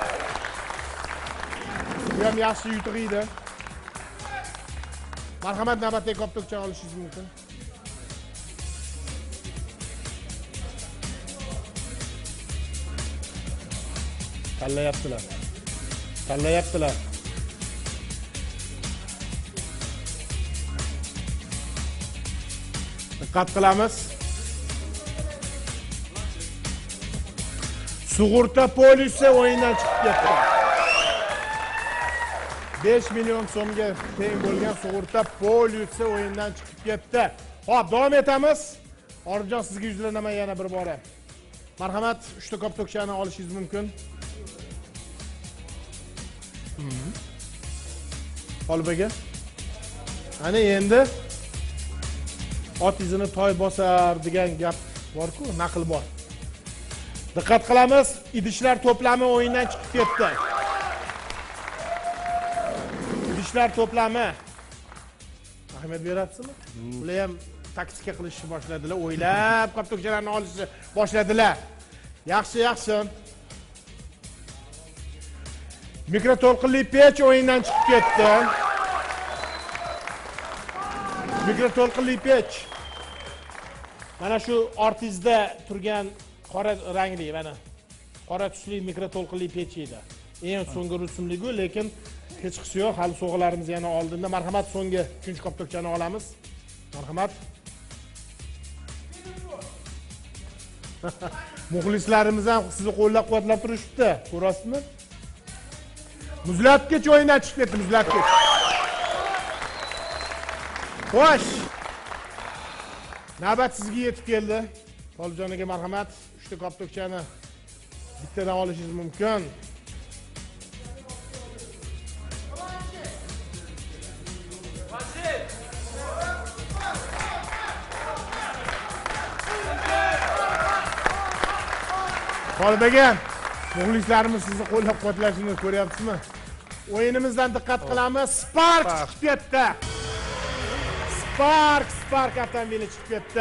Bu ham yaxshi yutuq edi. Marhamat, navbatdagi koptokchani olishingiz mumkin. Tanlayaptilar. Tanlayaptilar. Diqqat qilamiz. Sug'urta polisi o'yindan chiqib ketdi. besh million so'mga teng bo'lgan sug'urta polisi o'yindan chiqib ketdi. Xo'p, davom etamiz. Orifjon, sizga yuzlanaman yana bir bora. Marhamat, uchta koptokchani olishingiz mumkin. G'olib aka. Ana endi ot izini toy bosar degan gap bor-ku, naql bor. Diqqat qilamiz, idishlar to'plami o'yindan chiqib ketdi. Idishlar to'plami. Ahamiyat berasizmi? Ular ham taktika qilishni boshladilar, o'ylab koptokchalarni olishni boshladilar. Yaxshi, yaxshi. Mikroto'lqinli pech o'yindan chiqib ketdi. Mikroto'lqinli pech. Mana shu ortizda turgan qora rangli, mana qora tusli mikroto'lqinli pech edi. Eng so'nggi rusumligu, lekin hech qisi yo'q. Hali sovg'alarimiz yana oldinda. Marhamat, so'nggi uchinchi koptokchani olamiz. Marhamat. Muxlislarimiz ham sizni qo'llab-quvvatlab turishibdi. Ko'rasizmi? Muzlatkich o'yindan chiqib ketdi, muzlatkich. Xo'sh. Navbat sizga yetib keldi. Tolibjon aka marhamat, uchta koptokchani bittadan olishingiz mumkin. Tolib aka, muxlislarimiz sizni qo'llab-quvvatlashini ko'ryapsizmi? O'yinimizdan diqqat qilamiz. Spark chiqib ketdi. Spark, Spark avtomobili chiqib ketdi.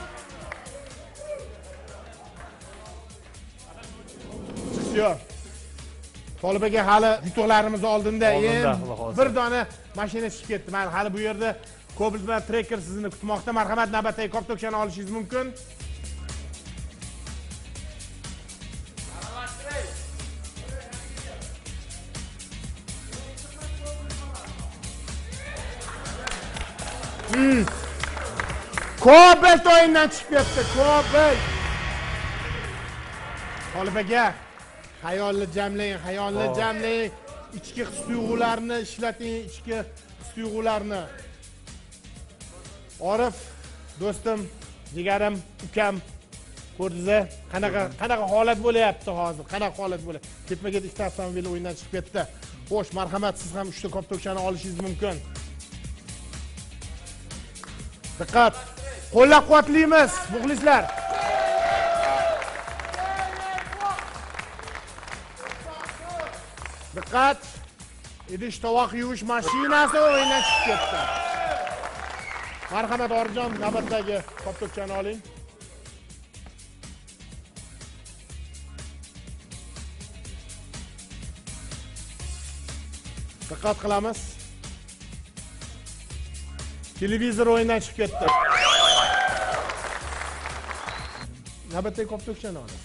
Yo'q. Tolib aka hali yutuqlarimiz oldinda. Endi bir dona mashina chiqib ketdi. Men hali bu yerda Cobalt bilan Tracker sizni kutmoqda. Marhamat, navbatdagi koptokchani olishingiz mumkin. Hmm. Cobalt o'yindan chiqib ketdi. Cobalt. Tolib aka, xayolni jamlang, xayolni jamlang. Ichki his-tuyg'ularni ishlating, ichki his-tuyg'ularni. Orif, do'stim, jigarim, ukam, ko'rdingiz, qanaqa qanaqa holat bo'layapti hozir? Qanaqa holat bo'layapti? Ketma-ket ikkita avtomobil o'yindan chiqib ketdi. Xo'sh, marhamat, siz ham uchta koptokchani olishingiz mumkin. Diqqat. Qo'llab-quvvatlaymiz, muxlislar. Diqqat. Idish tovoq yuvish mashinasi o'yindan chiqib ketdi. Marhamat, Orjon, navbatdagi koptokchani oling. Diqqat qilamiz. Televizor o'yindan chiqib ketdi. Navbatdagi koptokchani olamiz.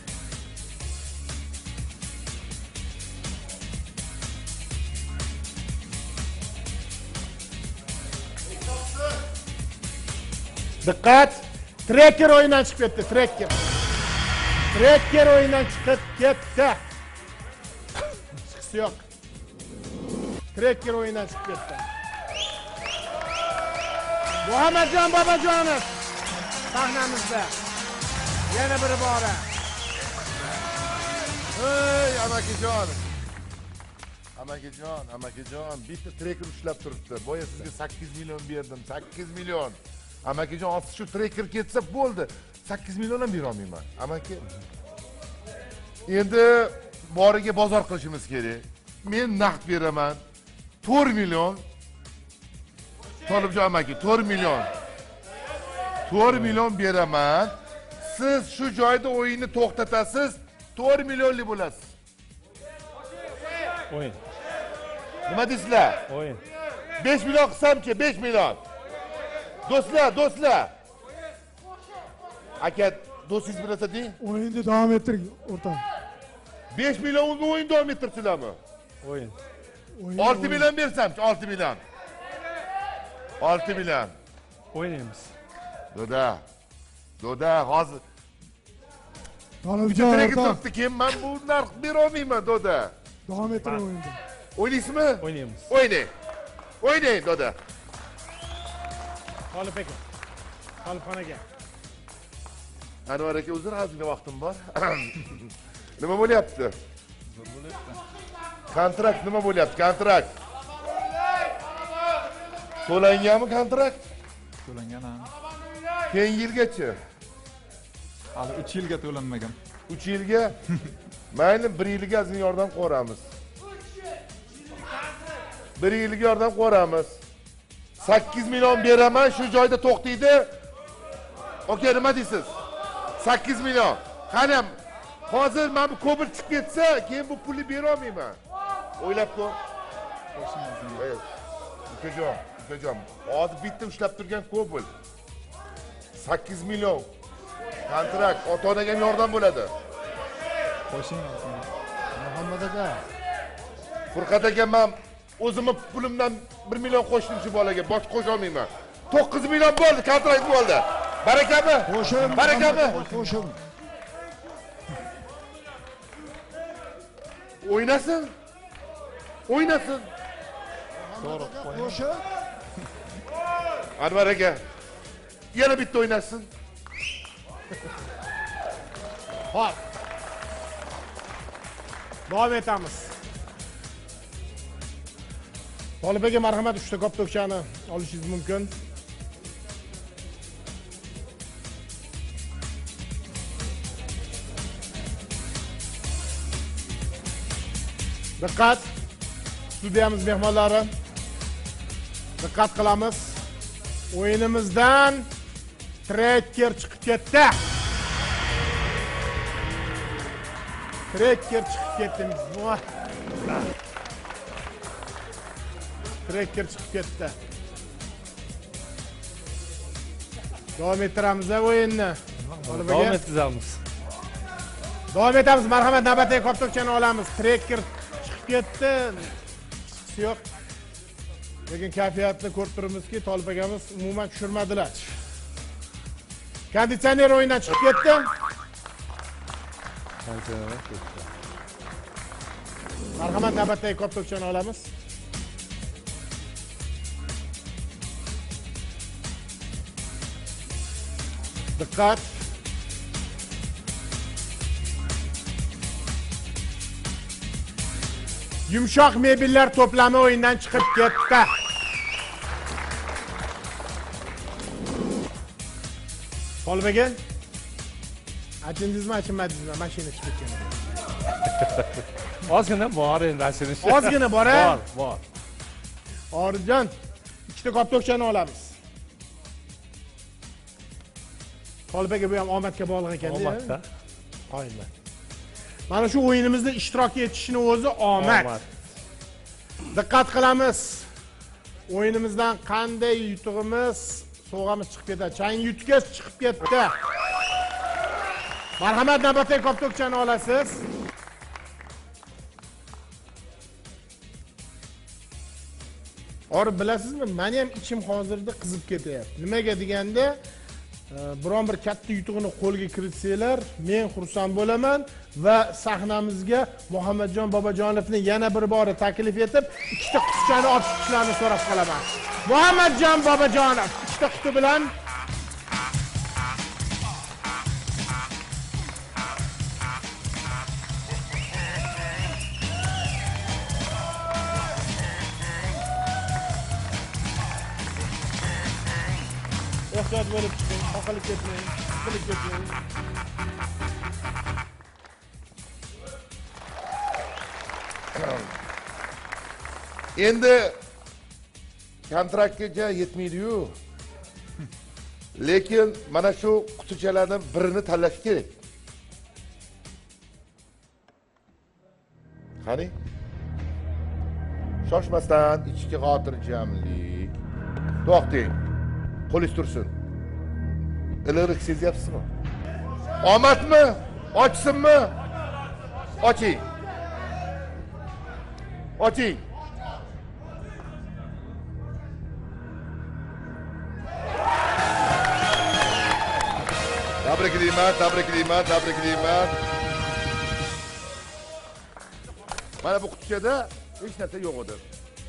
Diqqat! Tracker o'yindan chiqib ketdi, Tracker. Tracker o'yindan chiqib ketdi. Chiqisi yo'q. Tracker o'yindan chiqib ketdi. Muhammadjon Bobojonov sahnamizda. Yana bir bora. Ey, amakijon. Amakijon, amakijon, bitta Tracker ushlab turibdi. Boya sizga sakkiz million berdim, sakkiz million. Amakijon, hozir shu Tracker ketsa bo'ldi. sakkiz million ham bera olmayman. Amaki. Endi boriga bozor qilishimiz kerak. Men naqd beraman. to'rt million. Tolibjon amaki, to'rt million. to'rt million beraman. Siz shu joyda o'yinni to'xtatasiz, to'rt millionlik bo'lasiz. O'yin. Nima deysizlar? O'yin. besh million qilsamchi, besh million. Do'stlar, do'stlar. Aka, do'stingiz bir narsa deng. O'yinni davom ettiring, o'rtoq. besh million o'yin davom ettirsizlarmi? O'yin. olti million bersamchi, olti million. olti million. O'ynaymiz. Doda. Doda, hozir Tolibjon o'rtoq, keyin men bu narx bera olmayman, doda. Davom ettiring o'yinni. O'ynaysizmi? O'ynaymiz. O'ynang. O'ynang, doda. Tolib aka. Tolibxon aka. Anvar aka, o'zir ozgina vaqtim bor. Nima bo'lyapti? Zo'r bo'lyapti. Kontrakt nima bo'lyapti? Kontrakt. To'langanmi kontrakt? To'langan ha. Keyingi yilgacha? Hali uch yilga to'lanmagan. uch yilga? Mayli, bir yilga sizga yordam ko'ramiz. bir yilga yordam ko'ramiz. sakkiz million beraman, shu joyda to'xtaydi. Okey, nima deysiz? sakkiz million. Qani, hozir men bu ko'pir chiqib ketsa, keyin bu pulni bera olmayman. O'ylab ko'r. Ukajon, ukajon, hozir bitta ushlab turgan ko'pil. sakkiz million. Kontrakt, ota-onaga ham yordam bo'ladi. Qo'shing. Muhammad aka. Furqat aka, men o'zimni pulimdan bir million qo'shdim shu bolaga, boshqa qo'sha olmayman. to'qqiz million bo'ldi, kontrakt bo'ldi. Barakami? Qo'shim. Barakami? Qo'shim. O'ynasin. O'ynasin. To'g'ri, Qo'shim. Anvar aka, yana bitta o'ynasin. Hop. Davom etamiz. Tolib aka, marhamat, uchta koptokchani olishingiz mumkin. Diqqat. Studiyamiz mehmonlari. Diqqat qilamiz. O'yinimizdan trekker chiqib ketdi. Trekker chiqib ketdi. Trekker chiqib ketdi. Davom ettiramiz o'yinni. Davom ettiramiz. Davom etamiz. Marhamat, navbatdagi koptokchani olamiz. Trekker chiqib ketdi. Chiqisi yo'q. Lekin kayfiyatni ko'rib turibmizki, Tolib akamiz umuman tushirmadilar. Konditsioner o'yindan chiqib ketdi. Konditsioner ketdi. Marhamat, navbatdagi koptokchani olamiz. Diqqat. Yumshoq mebellar to'plami o'yindan chiqib ketdi. Tolib aka, achendingizmi, achinmadingizmi? Mashina chiqib ketgan. Ozgina bor endi achinish. Ozgina bor, a? Bor, bor. Orifjon, ikkita koptokchani olamiz. Tolib aka, bu ham omadga bog'liq ekan-da. Omadda. Oyman. Mana shu o'yinimizda ishtirok etishning o'zi omad. Diqqat qilamiz. O'yinimizdan qanday yutug'imiz, sovg'amiz chiqib ketadi. Chang yutgach chiqib ketdi. Marhamat, navbatdagi koptokchani olasiz. Orib, bilasizmi, meni ham ichim hozirda qizib ketyapti. Nimaga deganda, biron bir katta yutuqni qo'lga kiritsanglar, men xursand bo'laman va sahnamizga Muhammadjon Bobojonovni yana bir bor taklif etib, ikkita qutichani ochib chiqishlarini so'rab qolaman. Muhammadjon Bobojonov ikkita quti bilan ehtiyot bo'lib chiqing, qoqilib ketmang, siqilib ketmang. Endi kontraktga yetmaydi-yu. Lekin mana shu qutichalardan birini tanlash kerak. Qani? Shoshmasdan, ichki xotirjamlik. To'xting. Qo'lingiz tursin. Iliqlik sezyapsizmi? Omadmi? Ochsinmi? Oching. Oching. Tabriklayman, tabriklayman, tabriklayman. Mana bu qutichada hech narsa yo'q edi.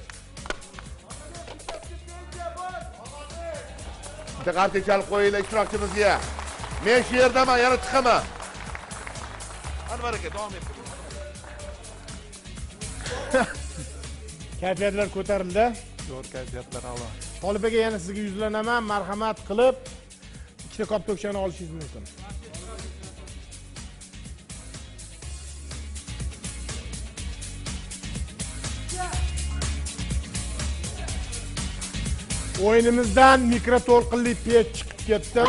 Diqqatga chalib qo'yinglar ishtirokchimizga. Men shu yerdaman, yana chiqaman. Anvar aka, davom eting. Kayfiyatlar ko'tarildi. Zo'r kayfiyatlar a'lo. Tolib aka yana sizga yuzlanaman, marhamat qilib ikkita koptokchani olishingiz mumkin. O'yinimizdan mikroto'lqinli pech chiqib ketdi.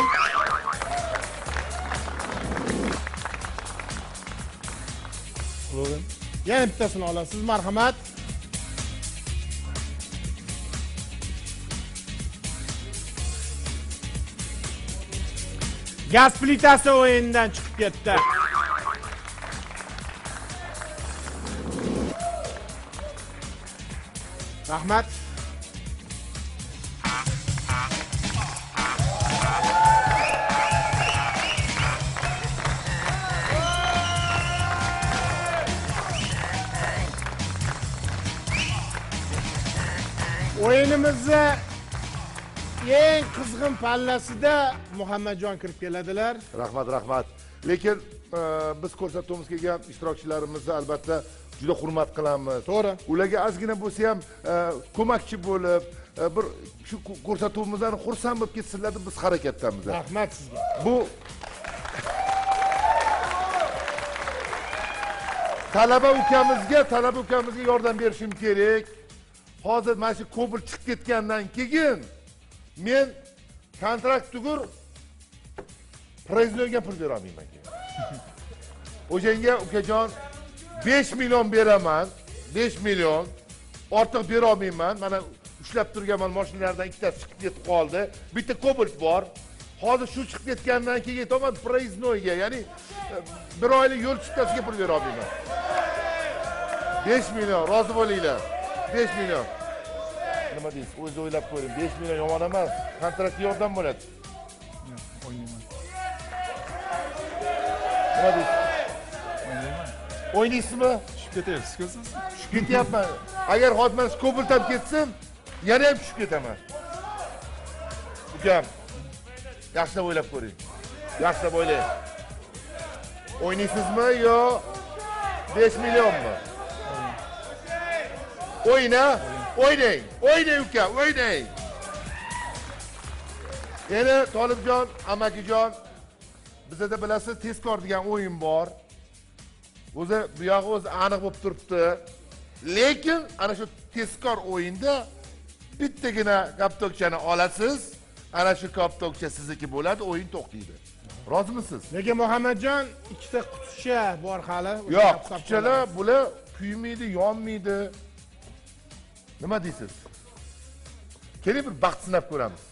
Logan. Yana bittasini olasiz, marhamat. Gaz plitasi o'yindan chiqib ketdi. Rahmat. O'yinimizni eng qizg'in pallasida Muhammadjon kirib keladilar. Rahmat, rahmat. Lekin biz ko'rsatuvimizga kelgan ishtirokchilarimizni albatta juda hurmat qilamiz. To'g'ri. Ularga ozgina bo'lsa ham ko'makchi bo'lib, bir shu ko'rsatuvimizdan xursand bo'lib ketsinlar deb biz harakatdamiz. Rahmat sizga. Bu talaba ukamizga, talaba ukamizga yordam berishim kerak. Hozir mana shu kobl chiqib ketgandan keyin men kontrakt tugur prezidentga pul bera olmayman. O'shanga ukajon besh million beraman, besh million ortiq bera olmayman. Mana ushlab turganman mashinalardan ikkitasi chiqib ketib qoldi. Bitta kobalt bor. Hozir shu chiqib ketgandan keyin aytaman prezidentga, ya'ni bir oylik yo'l chiptasiga pul bera olmayman. besh million, rozi bo'linglar. besh million. Nima deysiz? O'zi o'ylab ko'ring. besh million yomon emas. Kontrakt yordam bo'ladi. O'ynayman. Nima deysiz? O'ynayman. O'ynaysizmi? Tushib ketyapsiz ko'rsiz? Tushib ketyapman. Agar hozir men ko'piltab ketsam, yana ham tushib ketaman. Ukam, yaxshilab o'ylab ko'ring. Yaxshilab o'ylang. O'ynaysizmi yo besh millionmi? O'yna, o'ynang. O'ynang uka, o'ynang. Yana Tolibjon, Amakijon, bizda bilasiz, tezkor degan o'yin bor. O'zi bu yog'i o'zi aniq bo'lib turibdi. Lekin ana shu tezkor o'yinda bittagina koptokchani olasiz, ana shu koptokcha sizniki bo'ladi, o'yin to'xtaydi. Rozimisiz? Lekin Muhammadjon ikkita quticha bor hali. Yo'q, qutichalar bular kuymaydi, yonmaydi. Nima deysiz? Keling bir baxt sinab ko'ramiz.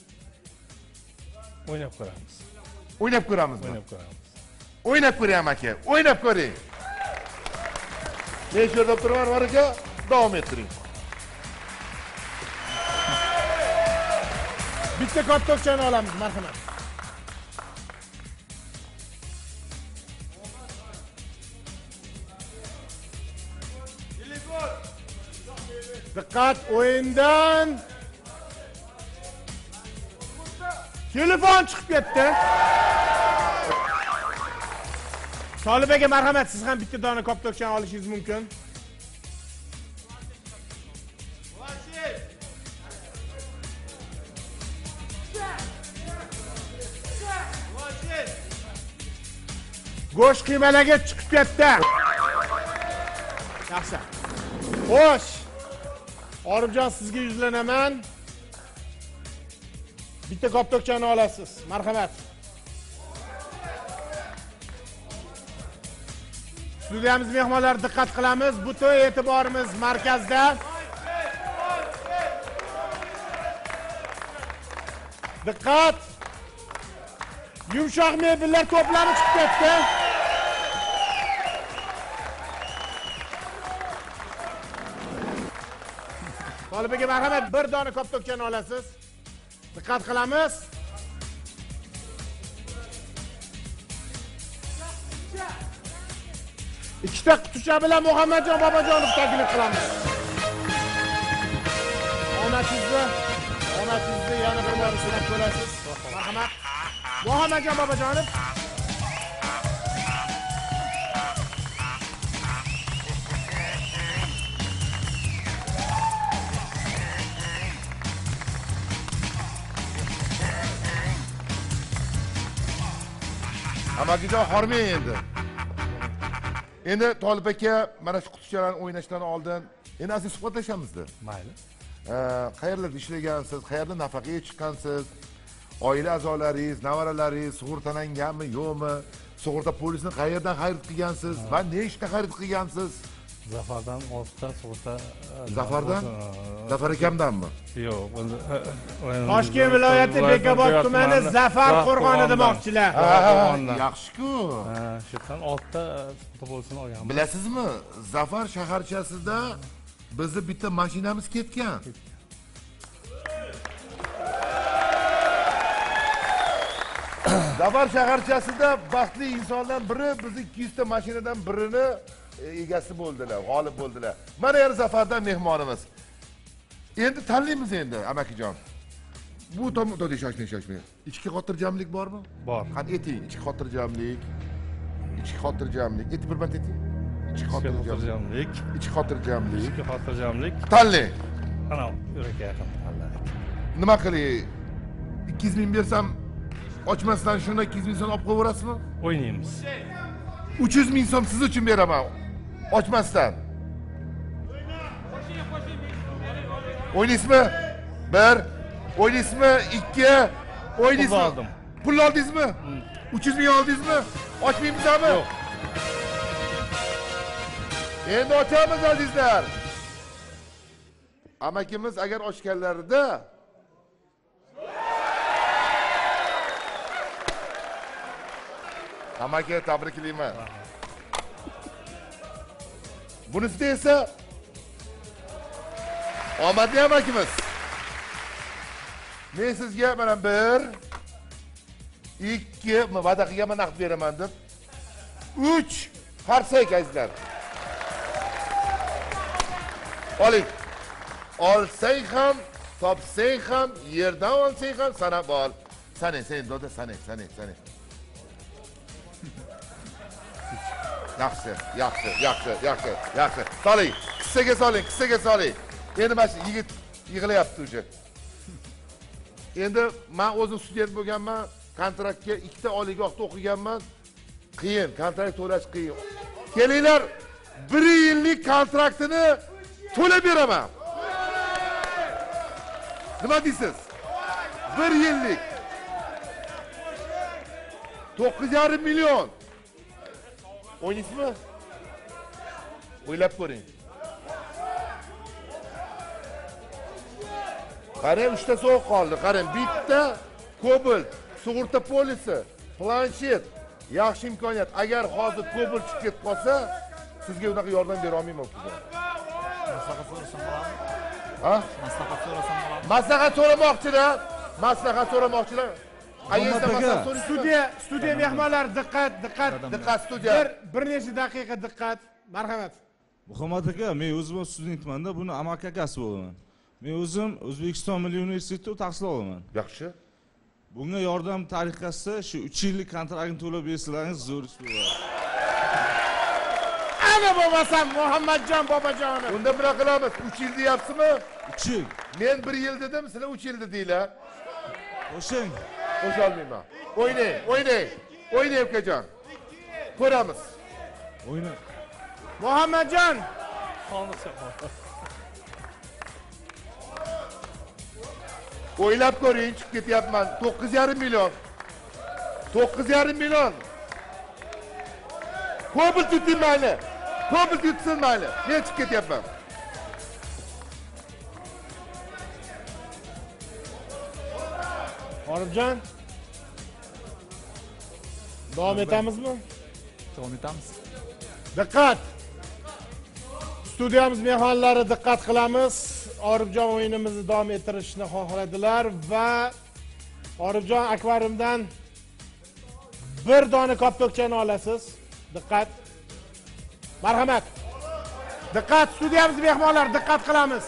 O'ynab ko'ramiz. O'ynab ko'ramizmi? O'ynab ko'ramiz. O'ynab ko'ring aka, o'ynab ko'ring. Men shu yerda turman, var aka, davom ettiring. Bitta koptokchani olamiz, marhamat. Diqqat, o'yindan telefon chiqib ketdi. Tolib aka, marhamat, siz ham bitta dona koptokchani olishingiz mumkin. Go'sht qiymalagi chiqib ketdi. Yaxshi. Xo'sh. Orifjon, sizga yuzlanaman. Bitta koptokchani olasiz. Marhamat. Studiyamiz mehmonlari diqqat qilamiz. Butun e'tiborimiz markazda. Diqqat. Yumshoq mebellar to'plari chiqib ketdi. Tolib aka, marhamat, bir dona koptokchani olasiz. Diqqat qilamiz. Ikkita quticha bilan Muhammadjon Bobojonov taklif qilamiz. Omadingizni, omadingizni yana bir bor sinab ko'rasiz. Marhamat. Muhammadjon Bobojonov. Amakijon hormang endi. Endi Tolib aka mana shu qutichalarni o'ynashdan oldin endi aziz suhbatlashamiz-da. Mayli. Qayerlarda ishlagansiz, qayerda nafaqaga chiqqansiz? Oila a'zolaringiz, nevaralaringiz sug'urtalanganmi, yo'qmi? Sug'urta polisini qayerdan xarid qilgansiz va ne ishda xarid qilgansiz? Zafardan oltita sug'urta. Zafardan? Zafar akamdanmi? Yo'q, bunda Toshkent viloyati Bekobod tumani Zafar qo'rg'oni demoqchilar. Yaxshi-ku. Ha, shu yerdan oltita sug'urta polisini olganman. Bilasizmi, Zafar shaharchasida bizni bitta mashinamiz ketgan. Zafar shaharchasida baxtli insondan biri bizni ikki yuz ta mashinadan birini egasi bo'ldilar, g'olib bo'ldilar. Mana yana Zafardan mehmonimiz. Endi tanlaymiz endi, amakijon. Bu to'da shoshmay shoshmay. Ichki xotirjamlik bormi? Bor. Qani eting, ichki xotirjamlik. Ichki xotirjamlik. Eting bir band eting. Ichki xotirjamlik. Ichki xotirjamlik. Ichki xotirjamlik. Tanlang. Ana, yurakka yaqin tanladik. Nima qilay? ikki yuz ming bersam ochmasdan shuni ikki yuz ming so'm olib qo'yaverasizmi? O'ynaymiz. uch yuz ming so'm siz uchun beraman. Ochmasdan. O'ynaysizmi? bir, o'ynaysizmi? ikki, o'ynaysizmi? Pul oldim. Pul oldingizmi? uch yuz ming oldingizmi? Ochmaymizmi? Yo'q. Endi ochamiz azizlar. Amakimiz agar ochganlarida Amaki tabriklayman. Bunisi esa omadli amakimiz. Men sizga mana bir, ikki, va'da qilganman naqd beraman deb uch qarsak azizlar. Oling. Olsang ham, topsang ham, yerdan olsang ham sanab ol. Sana, sen doda sana, sana, sana. Yaxshi, yaxshi, yaxshi, yaxshi, yaxshi. Soling, kissaga soling, kissaga soling. Endi mana shu yigit yig'layapti o'sha. Endi men o'zim student bo'lganman, kontraktga ikkita oliygohda o'qiganman. Qiyin, kontrakt to'lash qiyin. Kelinglar, bir yillik kontraktini to'lab beraman. Nima deysiz? bir yillik to'qqiz yarim million. O'ynaysizmi? O'ylab ko'ring. Qarang, uchta so'q qoldi. Qarang, bitta Cobalt, sug'urta polisi, planshet, yaxshi imkoniyat. Agar hozir Cobalt chiqib ketib qolsa, sizga unaqa yordam bera olmayman sizga. Maslahat so'rasam bo'ladimi? Ha? Maslahat so'rasam bo'ladimi? Maslahat so'ramoqchilar. Maslahat so'ramoqchilar. Qayerda maslahat so'raysiz? Studiya, studiya mehmonlar diqqat, diqqat, diqqat studiya. Bir bir necha daqiqa diqqat. Marhamat. Muhammad aka, men o'zim studentman-da, buni amaki akasi bo'laman. Men o'zim O'zbekiston Milliy universitetida tahsil olaman. Yaxshi. Bunga yordam tariqasida shu uch yillik kontraktni to'lab bersalaringiz zo'r ish bo'ladi. Ana bo'lmasam Muhammadjon bobojonim. Unda bunaqa qilamiz. uch yil deyapsizmi? uch yil. Men bir yil dedim, sizlar uch yil dedinglar. Qo'shing. Qo'sha olmayman. O'ynang, o'ynang. O'ynang ukajon. Ko'ramiz. O'yna. Muhammadjon. O'ylab ko'ring, chiqib ketyapman. to'qqiz yarim million. to'qqiz yarim million. Cobalt yuting mayli. Cobalt yutsin mayli. Men chiqib ketyapman. Orifjon. Davom etamizmi? Davom etamiz. Diqqat. Studiyamiz mehmonlari diqqat qilamiz. Orifjon o'yinimizni davom ettirishni xohladilar va Orifjon akvariumdan bir dona koptokchani olasiz. Diqqat. Marhamat. Diqqat, studiyamiz mehmonlari diqqat qilamiz.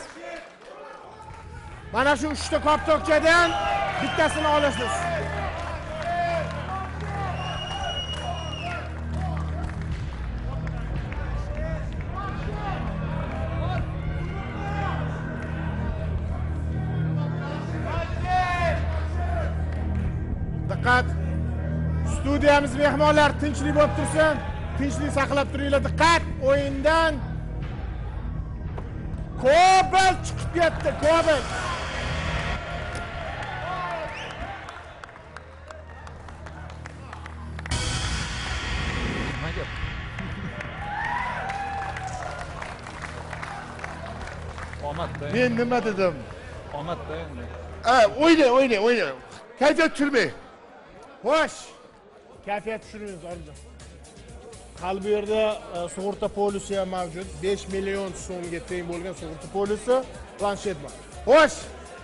Mana shu uchta koptokchadan bittasini olasiz. Diqqat. Studiyamiz mehmonlar tinchlik bo'lib tursin. Tinchlik saqlab turinglar. Diqqat, o'yindan Kobel chiqib ketdi, Kobel. Omadda. Men nima dedim? Omadda endi. Ha, o'yna, o'yna, o'yna. Kayfiyat tushirmang. Xo'sh. Kayfiyat tushirmaymiz, orzum. Qalbi yerda sug'urta polisi ham mavjud. besh million so'mga teng bo'lgan sug'urta polisi, planshet bor. Xo'sh.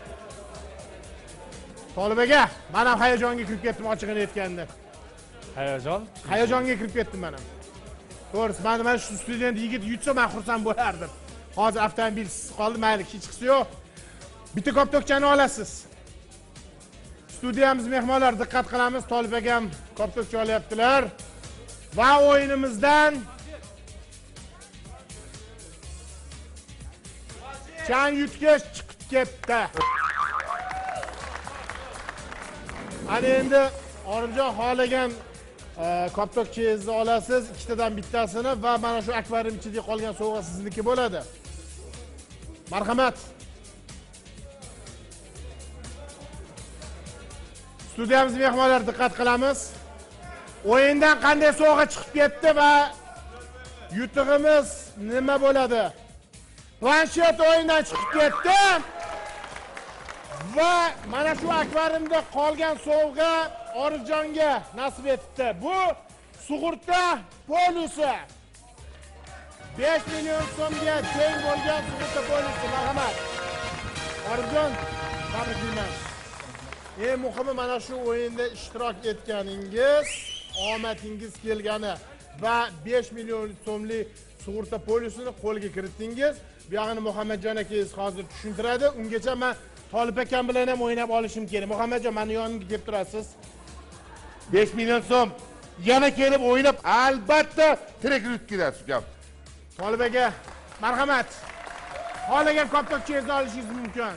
Tolib aka, men ham hayajonga kirib ketdim ochiqini aytganda. Hayajon? Hayajonga kirib ketdim men ham. To'g'risi, men mana shu student yigit yutsa men xursand bo'lardim. Hozir avtomobilsiz qoldi, mayli, hech qisi yo'q. Bitta koptokchani olasiz. Studiyamiz mehmonlar diqqat qilamiz, Tolib akam koptokcha olyaptilar. Va o'yinimizdan chang yutgach chiqib ketdi. Ana endi Orimjon xohlagan koptokchangizni olasiz, ikkitadan bittasini va mana shu akvarium ichida qolgan sovg'a sizniki bo'ladi. Marhamat. Studiyamiz mehmonlar diqqat qilamiz. O'yindan qanday sovg'a chiqib ketdi va yutug'imiz nima bo'ladi? Planshet o'yindan chiqib ketdi. Va mana shu akvariumda qolgan sovg'a Orifjonga nasib etdi. Bu sug'urta polisi. besh million so'mga teng bo'lgan sug'urta polisi. Marhamat. Orifjon, tabriklayman. Eng muhimi mana shu o'yinda ishtirok etganingiz, omadingiz kelgani va besh million so'mlik sug'urta polisini qo'lga kiritdingiz. Bu yog'ini Muhammadjon akangiz hozir tushuntiradi. Ungacha men Tolib akam bilan ham o'ynab olishim kerak. Muhammadjon, meni yonimga kelib turasiz. besh million so'm yana kelib o'ynab, albatta tirek yutib kelasiz ukam. Tolib aka, marhamat. Xohlagan koptokchangizni olishingiz mumkin.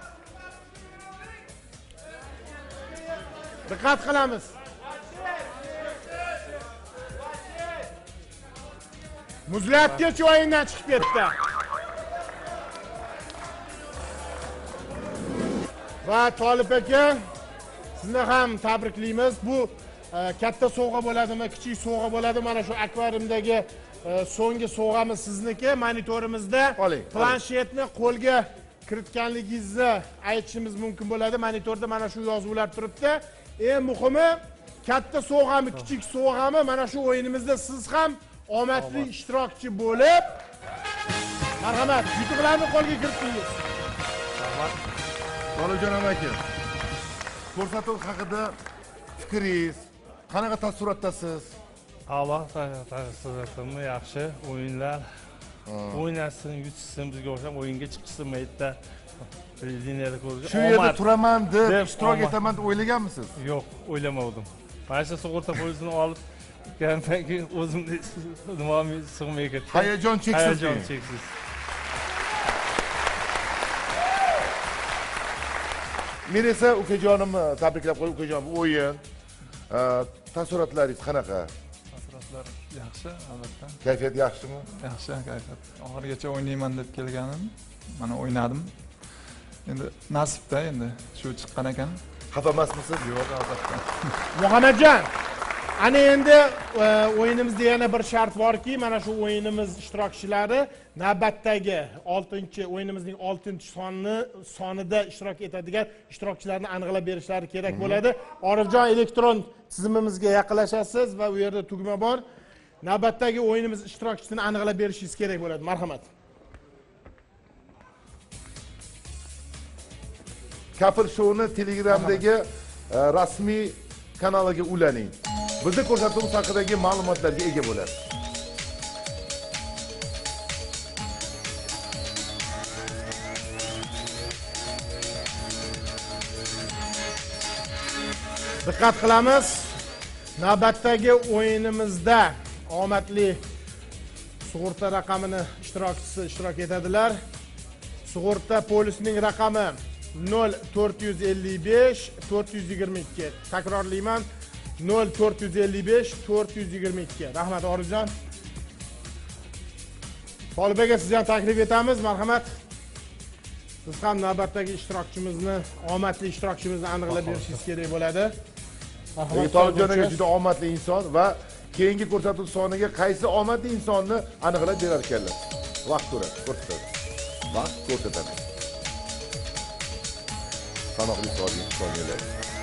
Diqqat qilamiz. Muzlatgich o'yindan chiqib ketdi. Va Tolib aka, sizni ham tabriklaymiz. Bu katta sovg'a bo'ladimi, kichik sovg'a bo'ladimi? Mana shu akvariumdagi so'nggi sovg'amiz sizniki. Monitorimizda planshetni qo'lga kiritganligingizni aytishimiz mumkin bo'ladi. Monitorda mana shu yozuvlar turibdi. Eng muhimi, katta sovg'ami, kichik sovg'ami, mana shu o'yinimizda siz ham omadli ishtirokchi bo'lib, marhamat, yutuqlarni qo'lga kiritdingiz. Rahmat. Tolibjon aka, ko'rsatuv haqida fikringiz, qanaqa taassurotdasiz? Alloh taassurotimni yaxshi, o'yinlar o'ynashsin, yutishsin, bizga o'xshab o'yinga chiqishsin, maytda liniyada ko'rgan. Shu yerda turaman deb ishtirok etaman deb o'ylaganmisiz? Yo'q, o'ylamadim. Mana shu sug'urta polisini olib kelgandan keyin o'zimni nimamga sig'may ketdi. Hayajon cheksiz. Hayajon cheksiz. Men esa ukajonimni tabriklab qo'yib, ukajon, bu o'yin taassurotlaringiz qanaqa? Taassurotlar yaxshi, albatta. Kayfiyat yaxshimi? Yaxshi, kayfiyat. Oxirigacha o'ynayman deb kelganim, mana o'ynadim. Endi nasibda endi shu chiqqan ekan. Xafa emasmisiz? Yo'q, albatta. Muhammadjon, ana endi o'yinimizda yana bir shart borki, mana shu o'yinimiz ishtirokchilari navbatdagi oltinchi o'yinimizning oltinchi soni sonida ishtirok etadigan ishtirokchilarni aniqlab berishlari kerak bo'ladi. Orifjon, elektron tizimimizga yaqinlashasiz va u yerda tugma bor. Navbatdagi o'yinimiz ishtirokchisini aniqlab berishingiz kerak bo'ladi. Marhamat. Kafil showni Telegramdagi rasmiy kanaliga ulaning. Bizning ko'rsatuvimiz haqidagi ma'lumotlarga ega bo'lasiz. Diqqat qilamiz. Navbatdagi o'yinimizda omadli sug'urta raqamini ishtirokchisi ishtirok etadilar. Sug'urta polisining raqami nol to'rt yuz ellik besh to'rt yuz yigirma ikki. Takrorlayman. nol to'rt yuz ellik besh to'rt yuz yigirma ikki. Rahmat Orifjon. Tolib aka, sizni ham taklif etamiz. Marhamat. Siz ham navbatdagi ishtirokchimizni, omadli ishtirokchimizni aniqlab berishingiz kerak bo'ladi. Marhamat. Tolibjon aka juda omadli inson va keyingi ko'rsatuv soniga qaysi omadli insonni aniqlab berar ekanlar. Vaqt ko'rsatadi. Vaqt ko'rsatadi. Sanoqli soniyalar.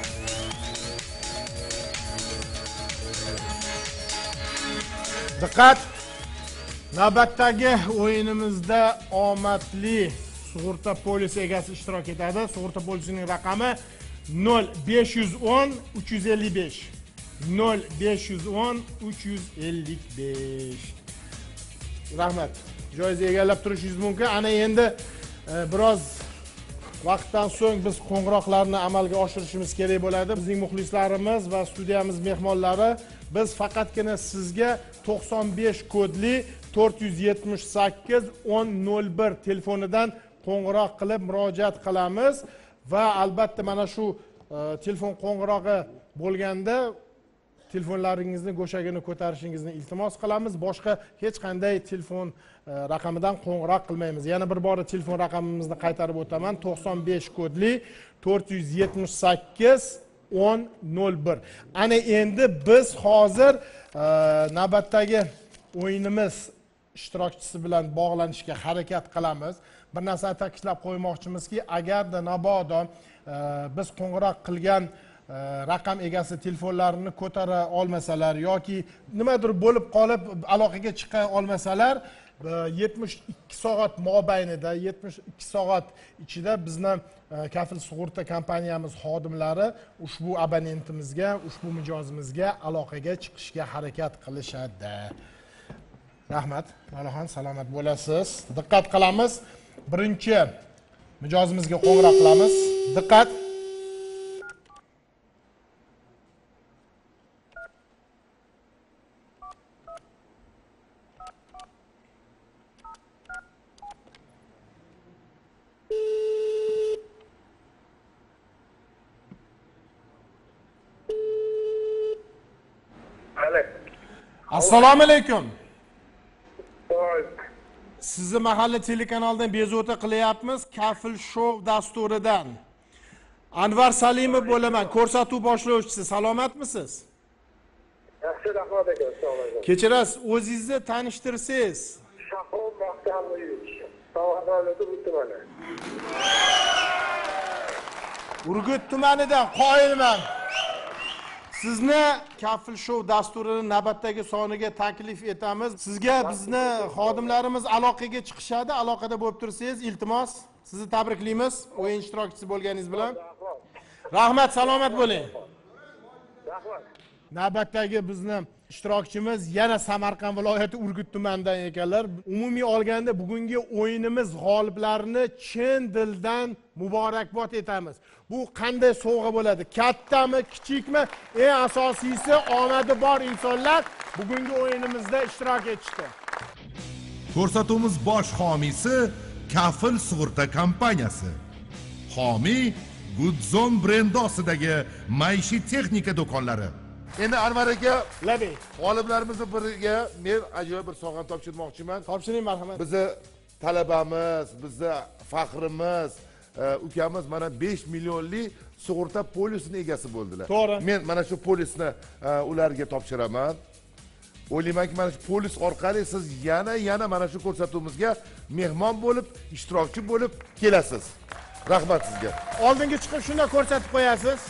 Diqqat! Navbatdagi o'yinimizda omadli sug'urta polisi egasi ishtirok etadi. Sug'urta polisining raqami nol besh yuz o'n uch yuz ellik besh. nol besh yuz o'n uch yuz ellik besh. Rahmat. Joyingizni egallab turishingiz mumkin. Ana endi biroz vaqtdan so'ng biz qo'ng'iroqlarni amalga oshirishimiz kerak bo'ladi. Bizning muxlislarimiz va studiyamiz mehmonlari biz faqatgina sizga to'qson besh kodli to'rt yuz yetmish sakkiz o'n nol bir telefonidan qo'ng'iroq qilib murojaat qilamiz va albatta mana shu telefon qo'ng'irog'i bo'lganda telefonlaringizni go'shagini ko'tarishingizni iltimos qilamiz. Boshqa hech qanday telefon raqamidan qo'ng'iroq qilmaymiz. Yana bir bor telefon raqamimizni qaytarib o'taman. to'qson besh kodli to'rt yuz yetmish sakkiz o'n nol bir. Ana endi biz hozir navbatdagi o'yinimiz ishtirokchisi bilan bog'lanishga harakat qilamiz. Bir narsani ta'kidlab qo'ymoqchimizki, agarda mabodo biz qo'ng'iroq qilgan raqam egasi telefonlarini ko'tara olmasalar yoki nimadir bo'lib qolib aloqaga chiqa olmasalar, yetmish ikki soat mobaynida, yetmish ikki soat ichida bizni kafil sug'urta kompaniyamiz xodimlari ushbu abonentimizga, ushbu mijozimizga aloqaga chiqishga harakat qilishadi. Rahmat. Maloxon, salomat bo'lasiz. Diqqat qilamiz. Birinchi mijozimizga qo'ng'iroq qilamiz. Diqqat. Assalomu alaykum. Sizni mahalla telekanalidan bezovta qilyapmiz, Kafil Show dasturidan. Anvar Salimov bo'laman, ko'rsatuv boshlovchisi. Salomatmisiz? Yaxshi, rahmat aka. Assalomu Kechirasiz, o'zingizni tanishtirsangiz. Shahrom Mahkamovich. Samarqand tumani. Urgut tumanidan qoyilman. Sizni Kafil Show dasturining navbatdagi soniga taklif etamiz. Sizga bizni xodimlarimiz aloqaga chiqishadi. Aloqada bo'lib tursangiz, iltimos, sizni tabriklaymiz o'yin ishtirokchisi bo'lganingiz bilan. Rahmat, salomat bo'ling. Rahmat. Navbatdagi bizni ishtirokchimiz yana Samarqand viloyati Urgut tumanidan ekanlar. Umumiy olganda bugungi o'yinimiz g'oliblarini chin dildan muborakbod etamiz. Bu qanday sovg'a bo'ladi? Kattami, kichikmi? Eng asosiysi omadi bor insonlar bugungi o'yinimizda ishtirok etishdi. Ko'rsatuvimiz bosh homiysi Kafil sug'urta kompaniyasi. Homiy Goodzone brendi ostidagi maishiy texnika do'konlari. Endi Anvar aka, Labi, g'oliblarimizni biriga men ajoyib bir sovg'ani topshirmoqchiman. Topshiring, marhamat. Bizni talabamiz, bizni faxrimiz, ukamiz mana besh millionlik sug'urta polisining egasi bo'ldilar. To'g'ri. Men mana shu polisni ularga topshiraman. O'ylaymanki, mana shu polis orqali siz yana yana mana shu ko'rsatuvimizga mehmon bo'lib, ishtirokchi bo'lib kelasiz. Rahmat sizga. Oldinga chiqib shunda ko'rsatib qo'yasiz.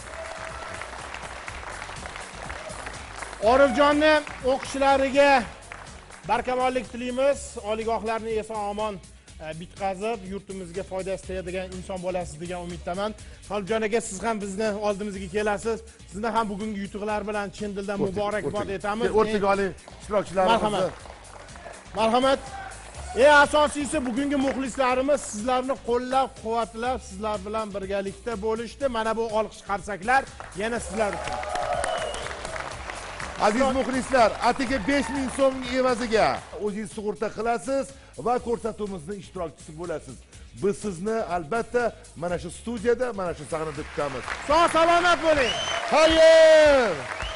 Orifjonni o'qishlariga barkamollik tilaymiz. Oliygohlarni eson-omon bitqazib, yurtimizga foydasi tegadigan inson bo'lasiz degan umiddaman. Tolibjon aka, siz ham bizni oldimizga kelasiz. Sizni ham bugungi yutuqlar bilan chin dildan muborakbod etamiz. O'rtaga oling ishtirokchilarimizni. Marhamat. Eng asosiysi bugungi muxlislarimiz sizlarni qo'llab-quvvatlab, sizlar bilan birgalikda bo'lishdi. Mana bu olqish qarsaklar yana sizlar uchun. Aziz muxlislar, atigi besh ming so'm evaziga o'zingiz sug'urta qilasiz va ko'rsatuvimizning ishtirokchisi bo'lasiz. Biz sizni albatta mana shu studiyada, mana shu sahnada kutamiz. Sog' salomat bo'ling. Xayr!